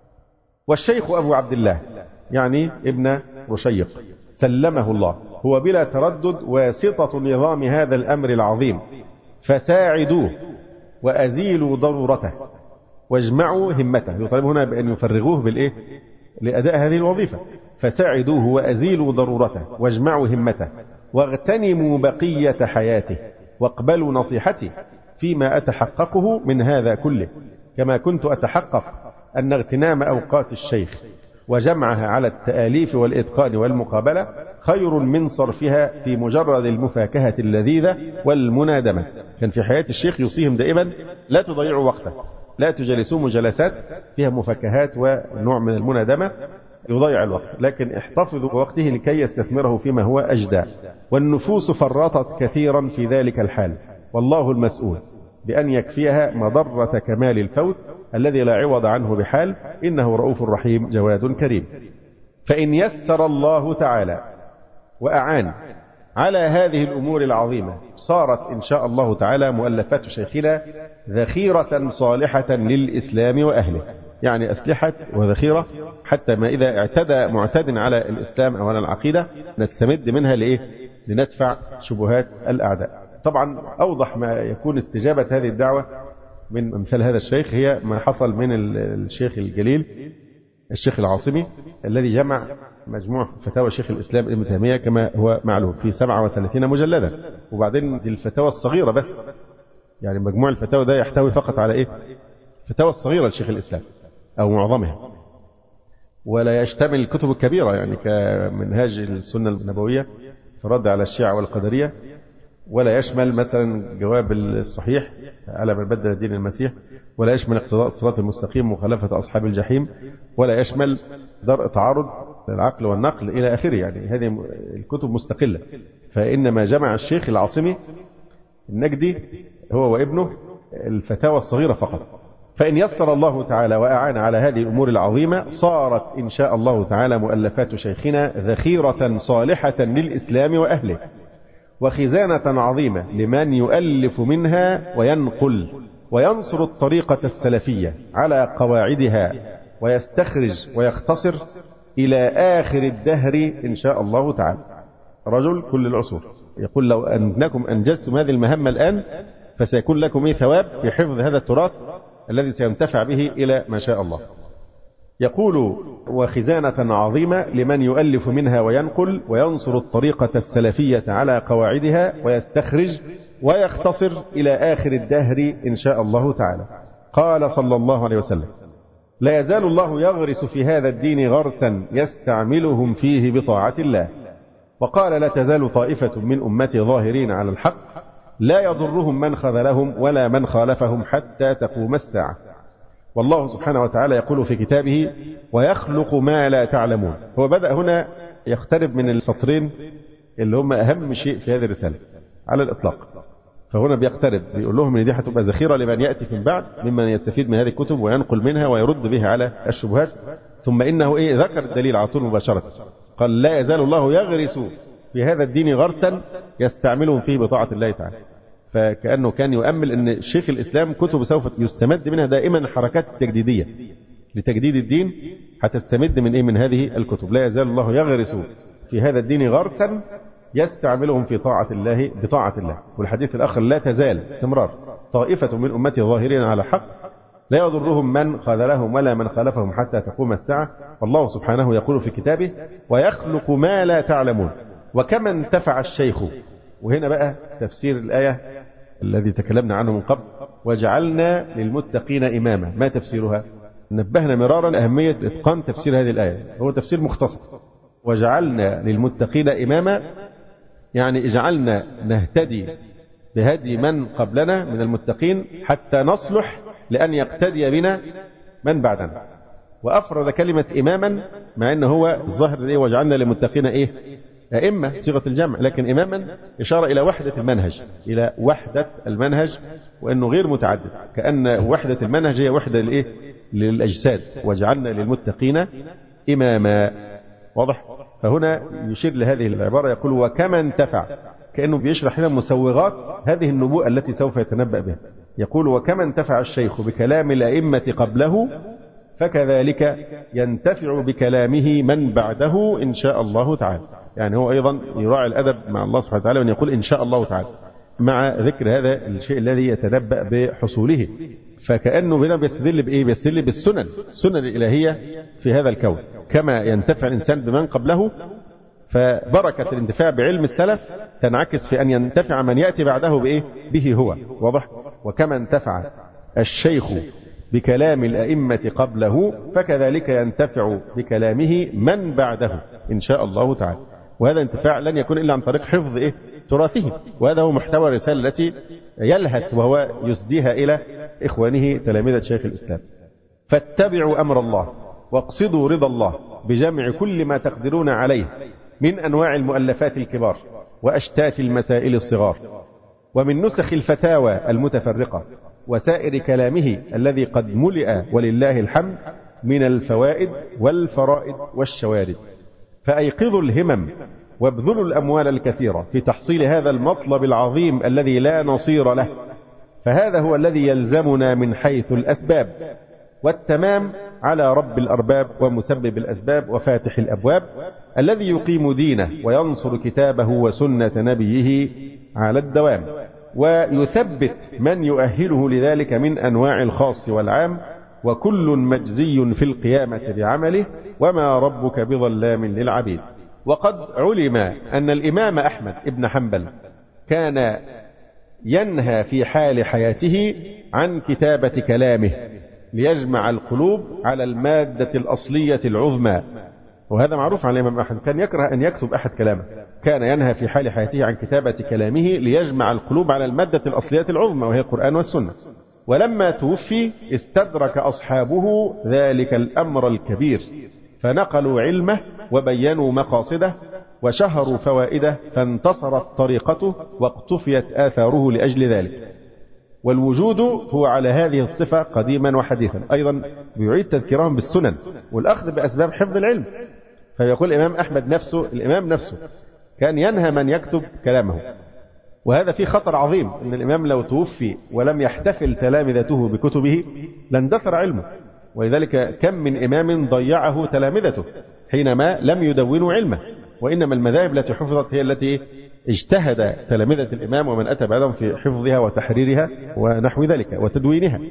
والشيخ أبو عبد الله يعني ابن رشيق سلمه الله هو بلا تردد واسطة نظام هذا الأمر العظيم، فساعدوه وأزيلوا ضرورته واجمعوا همته. يطالب هنا بأن يفرغوه بالإيه؟ لأداء هذه الوظيفة. فساعدوه وأزيلوا ضرورته واجمعوا همته واغتنموا بقية حياته واقبلوا نصيحتي فيما أتحققه من هذا كله، كما كنت أتحقق أن اغتنام أوقات الشيخ وجمعها على التآليف والإتقان والمقابلة خير من صرفها في مجرد المفاكهة اللذيذة والمنادمة. كان في حياة الشيخ يوصيهم دائما لا تضيعوا وقته، لا تجلسوا مجلسات فيها مفاكهات ونوع من المنادمة يضيع الوقت، لكن احتفظوا بوقته لكي يستثمره فيما هو أجدى. والنفوس فرطت كثيرا في ذلك الحال، والله المسؤول بأن يكفيها مضرة كمال الفوت الذي لا عوض عنه بحال، إنه رؤوف رحيم جواد كريم. فإن يسر الله تعالى وأعان على هذه الأمور العظيمة صارت إن شاء الله تعالى مؤلفات شيخنا ذخيرة صالحة للإسلام وأهله، يعني أسلحة وذخيرة حتى ما إذا اعتدى معتد على الإسلام أو على العقيدة نستمد منها لإيه؟ لندفع شبهات الأعداء. طبعا أوضح ما يكون استجابة هذه الدعوة من أمثال هذا الشيخ هي ما حصل من الشيخ الجليل الشيخ العاصمي الذي جمع مجموع فتاوى شيخ الإسلام ابن تيمية كما هو معلوم في سبعة وثلاثين مجلدا، وبعدين دي الفتاوى الصغيرة بس، يعني مجموع الفتاوى ده يحتوي فقط على إيه؟ الفتاوى الصغيرة لشيخ الإسلام أو معظمها، ولا يشتمل الكتب الكبيرة يعني كمنهاج السنة النبوية في الرد على الشيعة والقدرية، ولا يشمل مثلا جواب الصحيح على من بدل دين المسيح، ولا يشمل اقتضاء الصراط المستقيم مخالفة أصحاب الجحيم، ولا يشمل درء تعارض العقل والنقل إلى آخره. يعني هذه الكتب مستقلة. فإنما جمع الشيخ العاصمي النجدي هو وابنه الفتاوى الصغيرة فقط. فإن يسر الله تعالى وأعان على هذه الأمور العظيمة صارت إن شاء الله تعالى مؤلفات شيخنا ذخيرة صالحة للإسلام وأهله، وخزانة عظيمة لمن يؤلف منها وينقل وينصر الطريقة السلفية على قواعدها ويستخرج ويختصر إلى آخر الدهر إن شاء الله تعالى. رجل كل العصور يقول لو أنكم أنجزتم هذه المهمة الآن فسيكون لكم إيه ثواب في حفظ هذا التراث الذي سينتفع به إلى ما شاء الله. يقول وخزانة عظيمة لمن يؤلف منها وينقل وينصر الطريقة السلفية على قواعدها ويستخرج ويختصر إلى آخر الدهر إن شاء الله تعالى. قال صلى الله عليه وسلم لا يزال الله يغرس في هذا الدين غرسا يستعملهم فيه بطاعة الله. وقال لا تزال طائفة من أمتي ظاهرين على الحق لا يضرهم من خذلهم ولا من خالفهم حتى تقوم الساعة. والله سبحانه وتعالى يقول في كتابه ويخلق ما لا تعلمون. هو بدأ هنا يقترب من السطرين اللي هم أهم شيء في هذه الرسالة على الإطلاق. فهنا بيقترب بيقول لهم ان دي هتبقى ذخيرة لمن يأتي من بعد ممن يستفيد من هذه الكتب وينقل منها ويرد بها على الشبهات. ثم إنه إيه ذكر الدليل على طول مباشرة. قال لا يزال الله يغرس في هذا الدين غرسا يستعملهم فيه بطاعة الله تعالى. فكأنه كان يؤمل أن شيخ الإسلام كتب سوف يستمد منها دائما حركات التجديدية لتجديد الدين، هتستمد من إيه من هذه الكتب. لا يزال الله يغرس في هذا الدين غرسا يستعملهم في طاعة الله بطاعة الله. والحديث الآخر لا تزال استمرار طائفة من أمتي ظاهرين على حق لا يضرهم من خذلهم ولا من خالفهم حتى تقوم الساعة. والله سبحانه يقول في كتابه ويخلق ما لا تعلمون. وكما انتفع الشيخ، وهنا بقى تفسير الآية الذي تكلمنا عنه من قبل وجعلنا للمتقين إماما. ما تفسيرها؟ نبهنا مرارا أهمية إتقان تفسير هذه الآية. هو تفسير مختصر. وجعلنا للمتقين إماما يعني اجعلنا نهتدي بهدي من قبلنا من المتقين حتى نصلح لأن يقتدي بنا من بعدنا. وأفرد كلمة إماما مع أنه هو الظاهر إيه وجعلنا للمتقين إيه أئمة صيغة الجمع، لكن إماما إشارة إلى وحدة المنهج إلى وحدة المنهج وأنه غير متعدد، كأن وحدة المنهج هي وحدة لإيه للأجساد. وجعلنا للمتقين إماما. واضح؟ فهنا يشير لهذه العبارة يقول وكما انتفع، كأنه بيشرح لنا مسوغات هذه النبوءة التي سوف يتنبأ بها. يقول وكما انتفع الشيخ بكلام الأئمة قبله فكذلك ينتفع بكلامه من بعده إن شاء الله تعالى. يعني هو أيضا يراعي الأدب مع الله سبحانه وتعالى وأن يقول إن شاء الله تعالى مع ذكر هذا الشيء الذي يتنبأ بحصوله. فكأنه هنا بيستدل بإيه؟ بيستدل بالسنن السنن الإلهية في هذا الكون. كما ينتفع الإنسان بمن قبله فبركة الانتفاع بعلم السلف تنعكس في أن ينتفع من يأتي بعده بإيه؟ به هو. واضح؟ وكما انتفع الشيخ بكلام الأئمة قبله فكذلك ينتفع بكلامه من بعده إن شاء الله تعالى. وهذا انتفاع لن يكون إلا عن طريق حفظ إيه؟ تراثه. وهذا هو محتوى الرسالة التي يلهث وهو يسديها إلى إخوانه تلاميذ شيخ الإسلام. فاتبعوا أمر الله واقصدوا رضا الله بجمع كل ما تقدرون عليه من أنواع المؤلفات الكبار وأشتات المسائل الصغار ومن نسخ الفتاوى المتفرقة وسائر كلامه الذي قد ملئ ولله الحمد من الفوائد والفرائد والشوارد. فأيقظوا الهمم وابذلوا الأموال الكثيرة في تحصيل هذا المطلب العظيم الذي لا نصير له. فهذا هو الذي يلزمنا من حيث الأسباب، والتمام على رب الأرباب ومسبب الأسباب وفاتح الأبواب الذي يقيم دينه وينصر كتابه وسنة نبيه على الدوام ويثبت من يؤهله لذلك من أنواع الخاص والعام، وكل مجزي في القيامة بعمله وما ربك بظلام للعبيد. وقد علم أن الإمام أحمد بن حنبل كان ينهى في حال حياته عن كتابة كلامه ليجمع القلوب على المادة الأصلية العظمى. وهذا معروف عن الإمام أحمد، كان يكره أن يكتب أحد كلامه، كان ينهى في حال حياته عن كتابة كلامه ليجمع القلوب على المادة الأصلية العظمى وهي القرآن والسنة. ولما توفي استدرك أصحابه ذلك الأمر الكبير، فنقلوا علمه وبينوا مقاصده وشهروا فوائده، فانتصرت طريقته واقتفيت آثاره لأجل ذلك. والوجود هو على هذه الصفة قديما وحديثا. أيضا بيعيد تذكيرهم بالسنن والأخذ بأسباب حفظ العلم. فيقول الإمام أحمد نفسه، الإمام نفسه كان ينهى من يكتب كلامه، وهذا فيه خطر عظيم، أن الإمام لو توفي ولم يحتفل تلامذته بكتبه لاندثر علمه. ولذلك كم من إمام ضيعه تلامذته حينما لم يدونوا علمه، وإنما المذاهب التي حفظت هي التي اجتهد تلامذة الإمام ومن أتى بعدهم في حفظها وتحريرها ونحو ذلك وتدوينها.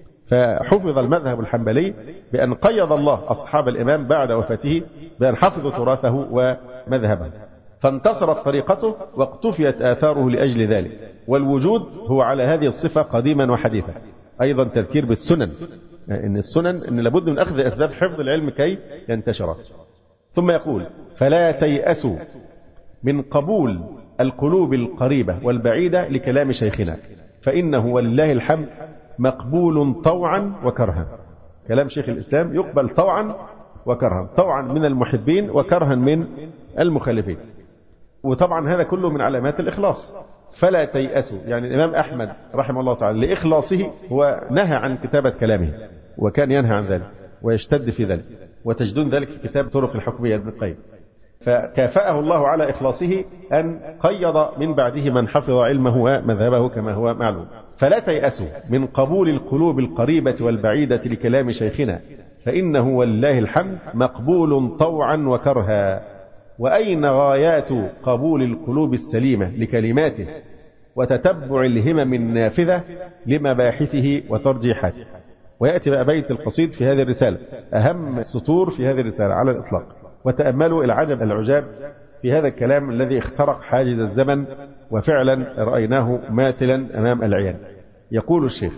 فحفظ المذهب الحنبلي بأن قيض الله أصحاب الإمام بعد وفاته بأن حفظوا تراثه ومذهبه، فانتصرت طريقته واقتفيت آثاره لأجل ذلك. والوجود هو على هذه الصفة قديما وحديثا. أيضا تذكير بالسنن، إن السنن إن لابد من أخذ أسباب حفظ العلم كي ينتشر. ثم يقول: فلا تيأسوا من قبول القلوب القريبة والبعيدة لكلام شيخنا، فإنه ولله الحمد مقبول طوعا وكرها. كلام شيخ الإسلام يقبل طوعا وكرها، طوعا من المحبين وكرها من المخالفين. وطبعا هذا كله من علامات الإخلاص. فلا تيأسوا، يعني الإمام أحمد رحمه الله تعالى لإخلاصه هو نهى عن كتابة كلامه، وكان ينهى عن ذلك ويشتد في ذلك، وتجدون ذلك في كتاب طرق الحكمية ابن القيم. فكافأه الله على إخلاصه أن قيض من بعده من حفظ علمه ومذهبه كما هو معلوم. فلا تيأسوا من قبول القلوب القريبة والبعيدة لكلام شيخنا، فإنه ولله الحمد مقبول طوعا وكرها. وأين غايات قبول القلوب السليمة لكلماته وتتبع الهمم النافذة لمباحثه وترجيحاته. ويأتي بقى بيت القصيد في هذه الرسالة، أهم السطور في هذه الرسالة على الإطلاق. وتأملوا العجب العجاب في هذا الكلام الذي اخترق حاجز الزمن وفعلا رأيناه ماثلا أمام العيان. يقول الشيخ: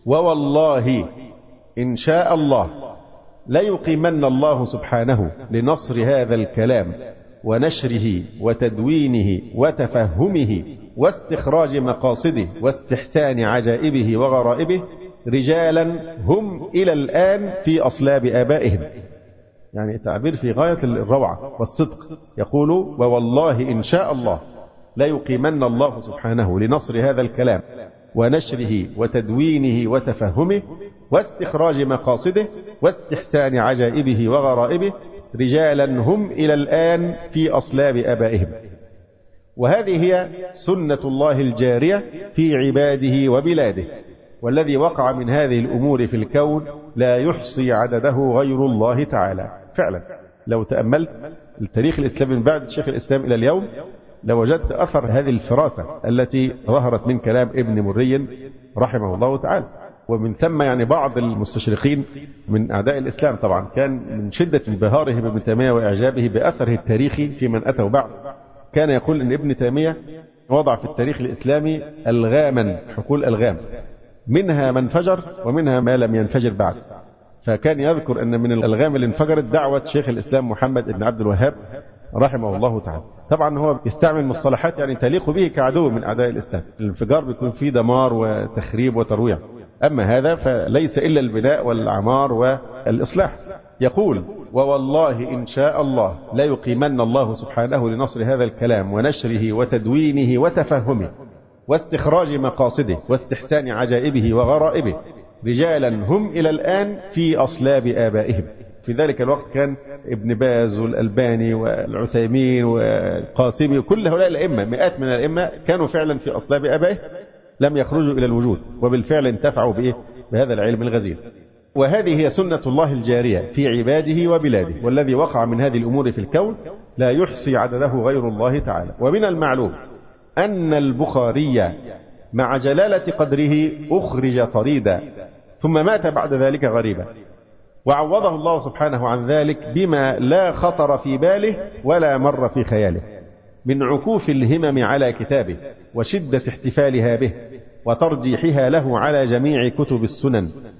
ووالله إن شاء الله ليقيمن الله سبحانه لنصر هذا الكلام ونشره وتدوينه وتفهمه واستخراج مقاصده واستحسان عجائبه وغرائبه رجالا هم إلى الآن في أصلاب آبائهم. يعني تعبير في غاية الروعة والصدق. يقول: ووالله إن شاء الله لا يقيمن الله سبحانه لنصر هذا الكلام ونشره وتدوينه وتفهمه واستخراج مقاصده واستحسان عجائبه وغرائبه رجالا هم إلى الآن في أصلاب آبائهم. وهذه هي سنة الله الجارية في عباده وبلاده، والذي وقع من هذه الأمور في الكون لا يحصي عدده غير الله تعالى. فعلا لو تأملت التاريخ الإسلامي من بعد شيخ الإسلام إلى اليوم لوجدت أثر هذه الفراسة التي ظهرت من كلام ابن مري رحمه الله تعالى. ومن ثم يعني بعض المستشرقين من أعداء الإسلام طبعا كان من شدة انبهاره بابن تيمية وإعجابه بأثره التاريخي في من أتوا بعد، كان يقول أن ابن تيمية وضع في التاريخ الإسلامي ألغاما، حقول ألغام، منها ما انفجر ومنها ما لم ينفجر بعد. فكان يذكر أن من الألغام اللي انفجرت دعوة شيخ الإسلام محمد بن عبد الوهاب رحمه الله تعالى. طبعا هو يستعمل مصطلحات يعني تليق به كعدو من أعداء الإسلام. الانفجار بيكون فيه دمار وتخريب وترويع، أما هذا فليس إلا البناء والعمار والإصلاح. يقول: ووالله إن شاء الله لا يقيمن الله سبحانه لنصر هذا الكلام ونشره وتدوينه وتفهمه واستخراج مقاصده واستحسان عجائبه وغرائبه رجالا هم إلى الآن في أصلاب آبائهم. في ذلك الوقت كان ابن باز والألباني والعثيمين والقاسمي وكل هؤلاء الأئمة، مئات من الأئمة كانوا فعلا في أصلاب آبائهم، لم يخرجوا إلى الوجود، وبالفعل انتفعوا بإيه؟ بهذا العلم الغزير. وهذه هي سنة الله الجارية في عباده وبلاده، والذي وقع من هذه الأمور في الكون لا يحصي عدده غير الله تعالى. ومن المعلوم أن البخاري مع جلالة قدره أخرج طريدا ثم مات بعد ذلك غريبا، وعوضه الله سبحانه عن ذلك بما لا خطر في باله ولا مر في خياله من عكوف الهمم على كتابه وشدة احتفالها به وترجيحها له على جميع كتب السنن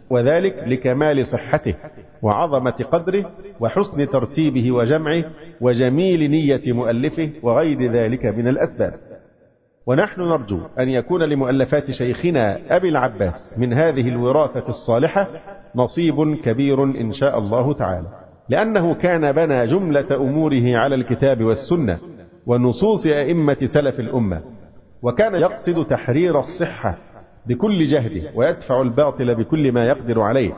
وذلك لكمال صحته وعظمة قدره وحسن ترتيبه وجمعه وجميل نية مؤلفه وغير ذلك من الأسباب. ونحن نرجو أن يكون لمؤلفات شيخنا أبي العباس من هذه الوراثة الصالحة نصيب كبير إن شاء الله تعالى، لأنه كان بنى جملة أموره على الكتاب والسنة ونصوص أئمة سلف الأمة، وكان يقصد تحرير الصحة بكل جهده ويدفع الباطل بكل ما يقدر عليه،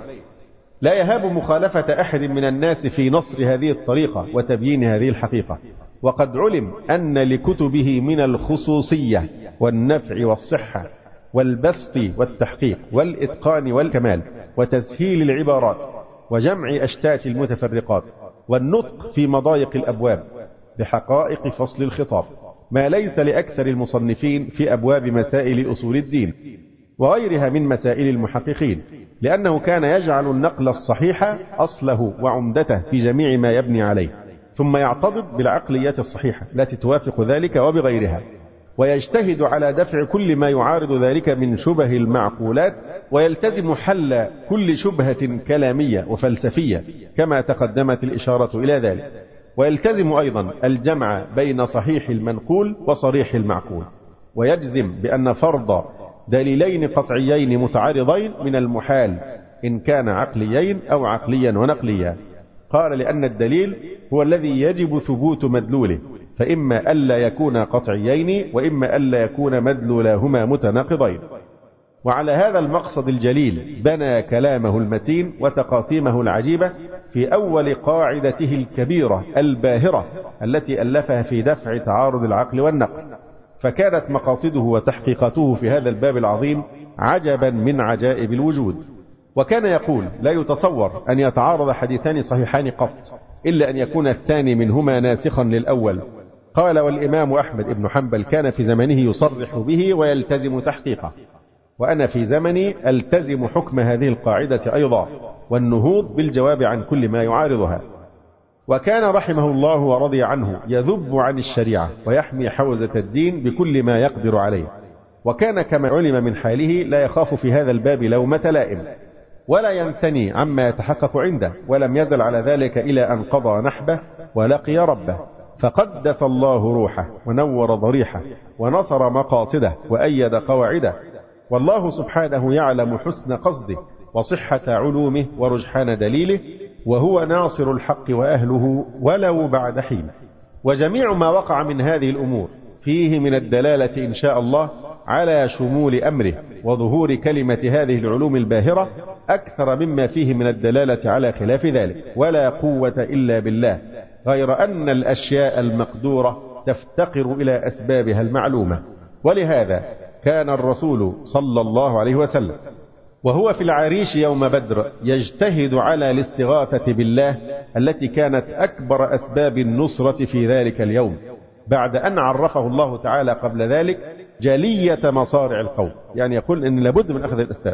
لا يهاب مخالفة أحد من الناس في نصر هذه الطريقة وتبيين هذه الحقيقة. وقد علم أن لكتبه من الخصوصية والنفع والصحة والبسط والتحقيق والإتقان والكمال وتسهيل العبارات وجمع أشتات المتفرقات والنطق في مضايق الأبواب بحقائق فصل الخطاب ما ليس لأكثر المصنفين في أبواب مسائل أصول الدين وغيرها من مسائل المحققين، لأنه كان يجعل النقل الصحيح أصله وعمدته في جميع ما يبني عليه، ثم يعتضد بالعقليات الصحيحة التي توافق ذلك وبغيرها، ويجتهد على دفع كل ما يعارض ذلك من شبه المعقولات، ويلتزم حل كل شبهة كلامية وفلسفية كما تقدمت الإشارة إلى ذلك، ويلتزم أيضا الجمع بين صحيح المنقول وصريح المعقول، ويجزم بأن فرض دليلين قطعيين متعارضين من المحال إن كان عقليين أو عقليا ونقليا. قال لأن الدليل هو الذي يجب ثبوت مدلوله، فإما ألا يكون قطعيين وإما ألا يكون مدلولاهما متناقضين. وعلى هذا المقصد الجليل بنى كلامه المتين وتقاسيمه العجيبة في أول قاعدته الكبيرة الباهرة التي ألفها في دفع تعارض العقل والنقل، فكانت مقاصده وتحقيقاته في هذا الباب العظيم عجبا من عجائب الوجود. وكان يقول: لا يتصور أن يتعارض حديثان صحيحان قط إلا أن يكون الثاني منهما ناسخا للأول. قال: والإمام أحمد بن حنبل كان في زمنه يصرح به ويلتزم تحقيقه، وأنا في زمني ألتزم حكم هذه القاعدة أيضا والنهوض بالجواب عن كل ما يعارضها. وكان رحمه الله ورضي عنه يذب عن الشريعة ويحمي حوزة الدين بكل ما يقدر عليه، وكان كما علم من حاله لا يخاف في هذا الباب لومة لائم ولا ينثني عما يتحقق عنده، ولم يزل على ذلك إلى أن قضى نحبه ولقي ربه، فقدس الله روحه ونور ضريحه ونصر مقاصده وأيد قواعده، والله سبحانه يعلم حسن قصده وصحة علومه ورجحان دليله، وهو ناصر الحق وأهله ولو بعد حين. وجميع ما وقع من هذه الأمور فيه من الدلالة إن شاء الله على شمول أمره وظهور كلمة هذه العلوم الباهرة أكثر مما فيه من الدلالة على خلاف ذلك، ولا قوة إلا بالله، غير أن الأشياء المقدورة تفتقر إلى أسبابها المعلومة. ولهذا كان الرسول صلى الله عليه وسلم وهو في العريش يوم بدر يجتهد على الاستغاثة بالله التي كانت أكبر أسباب النصرة في ذلك اليوم، بعد أن عرفه الله تعالى قبل ذلك جلية مصارع القوم. يعني يقول إن لابد من أخذ الأسباب،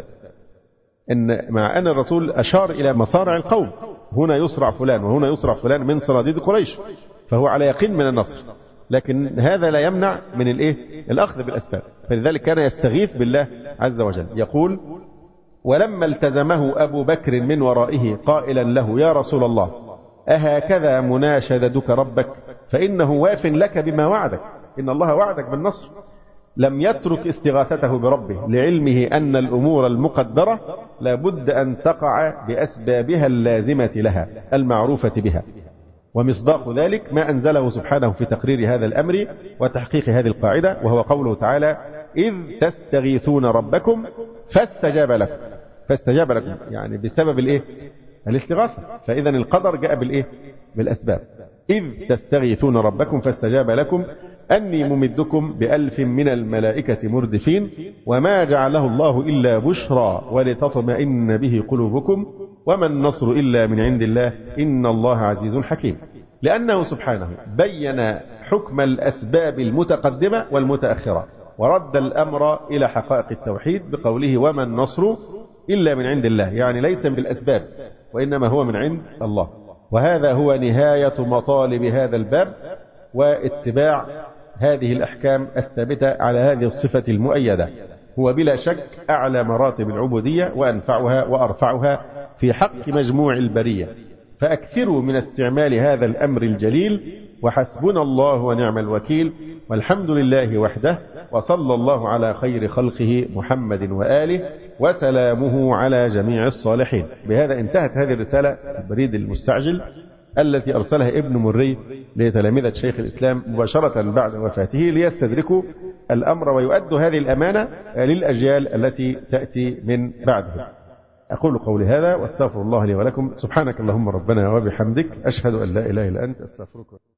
إن مع أن الرسول أشار إلى مصارع القوم، هنا يصرع فلان وهنا يصرع فلان من صناديد قريش، فهو على يقين من النصر، لكن هذا لا يمنع من الإيه؟ الأخذ بالأسباب. فلذلك كان يستغيث بالله عز وجل. يقول: ولما التزمه أبو بكر من ورائه قائلا له: يا رسول الله، أهكذا مناشدتك ربك؟ فإنه واف لك بما وعدك، إن الله وعدك بالنصر. لم يترك استغاثته بربه لعلمه أن الأمور المقدرة لابد أن تقع بأسبابها اللازمة لها المعروفة بها. ومصداق ذلك ما أنزله سبحانه في تقرير هذا الأمر وتحقيق هذه القاعدة، وهو قوله تعالى: إذ تستغيثون ربكم فاستجاب لكم. فاستجاب لكم يعني بسبب الإيه؟ الاستغاثة. فإذا القدر جاء بالإيه؟ بالأسباب. إذ تستغيثون ربكم فاستجاب لكم أني ممدكم بألف من الملائكة مردفين وما جعله الله إلا بشرى ولتطمئن به قلوبكم وما النصر إلا من عند الله إن الله عزيز حكيم. لأنه سبحانه بين حكم الأسباب المتقدمة والمتأخرة، ورد الأمر إلى حقائق التوحيد بقوله: وما النصر إلا من عند الله، يعني ليس بالأسباب وإنما هو من عند الله. وهذا هو نهاية مطالب هذا الباب، واتباع هذه الأحكام الثابتة على هذه الصفة المؤيدة. هو بلا شك أعلى مراتب العبودية وأنفعها وأرفعها في حق مجموع البرية، فأكثروا من استعمال هذا الأمر الجليل، وحسبنا الله ونعم الوكيل، والحمد لله وحده، وصلى الله على خير خلقه محمد وآله، وسلامه على جميع الصالحين. بهذا انتهت هذه الرسالة البريد المستعجل التي أرسلها ابن مري لتلامذة شيخ الإسلام مباشرة بعد وفاته ليستدركوا الأمر ويؤدوا هذه الأمانة للأجيال التي تأتي من بعده. أقول قولي هذا واستغفر الله لي ولكم. سبحانك اللهم ربنا وبحمدك، أشهد أن لا إله إلا أنت، أستغفرك.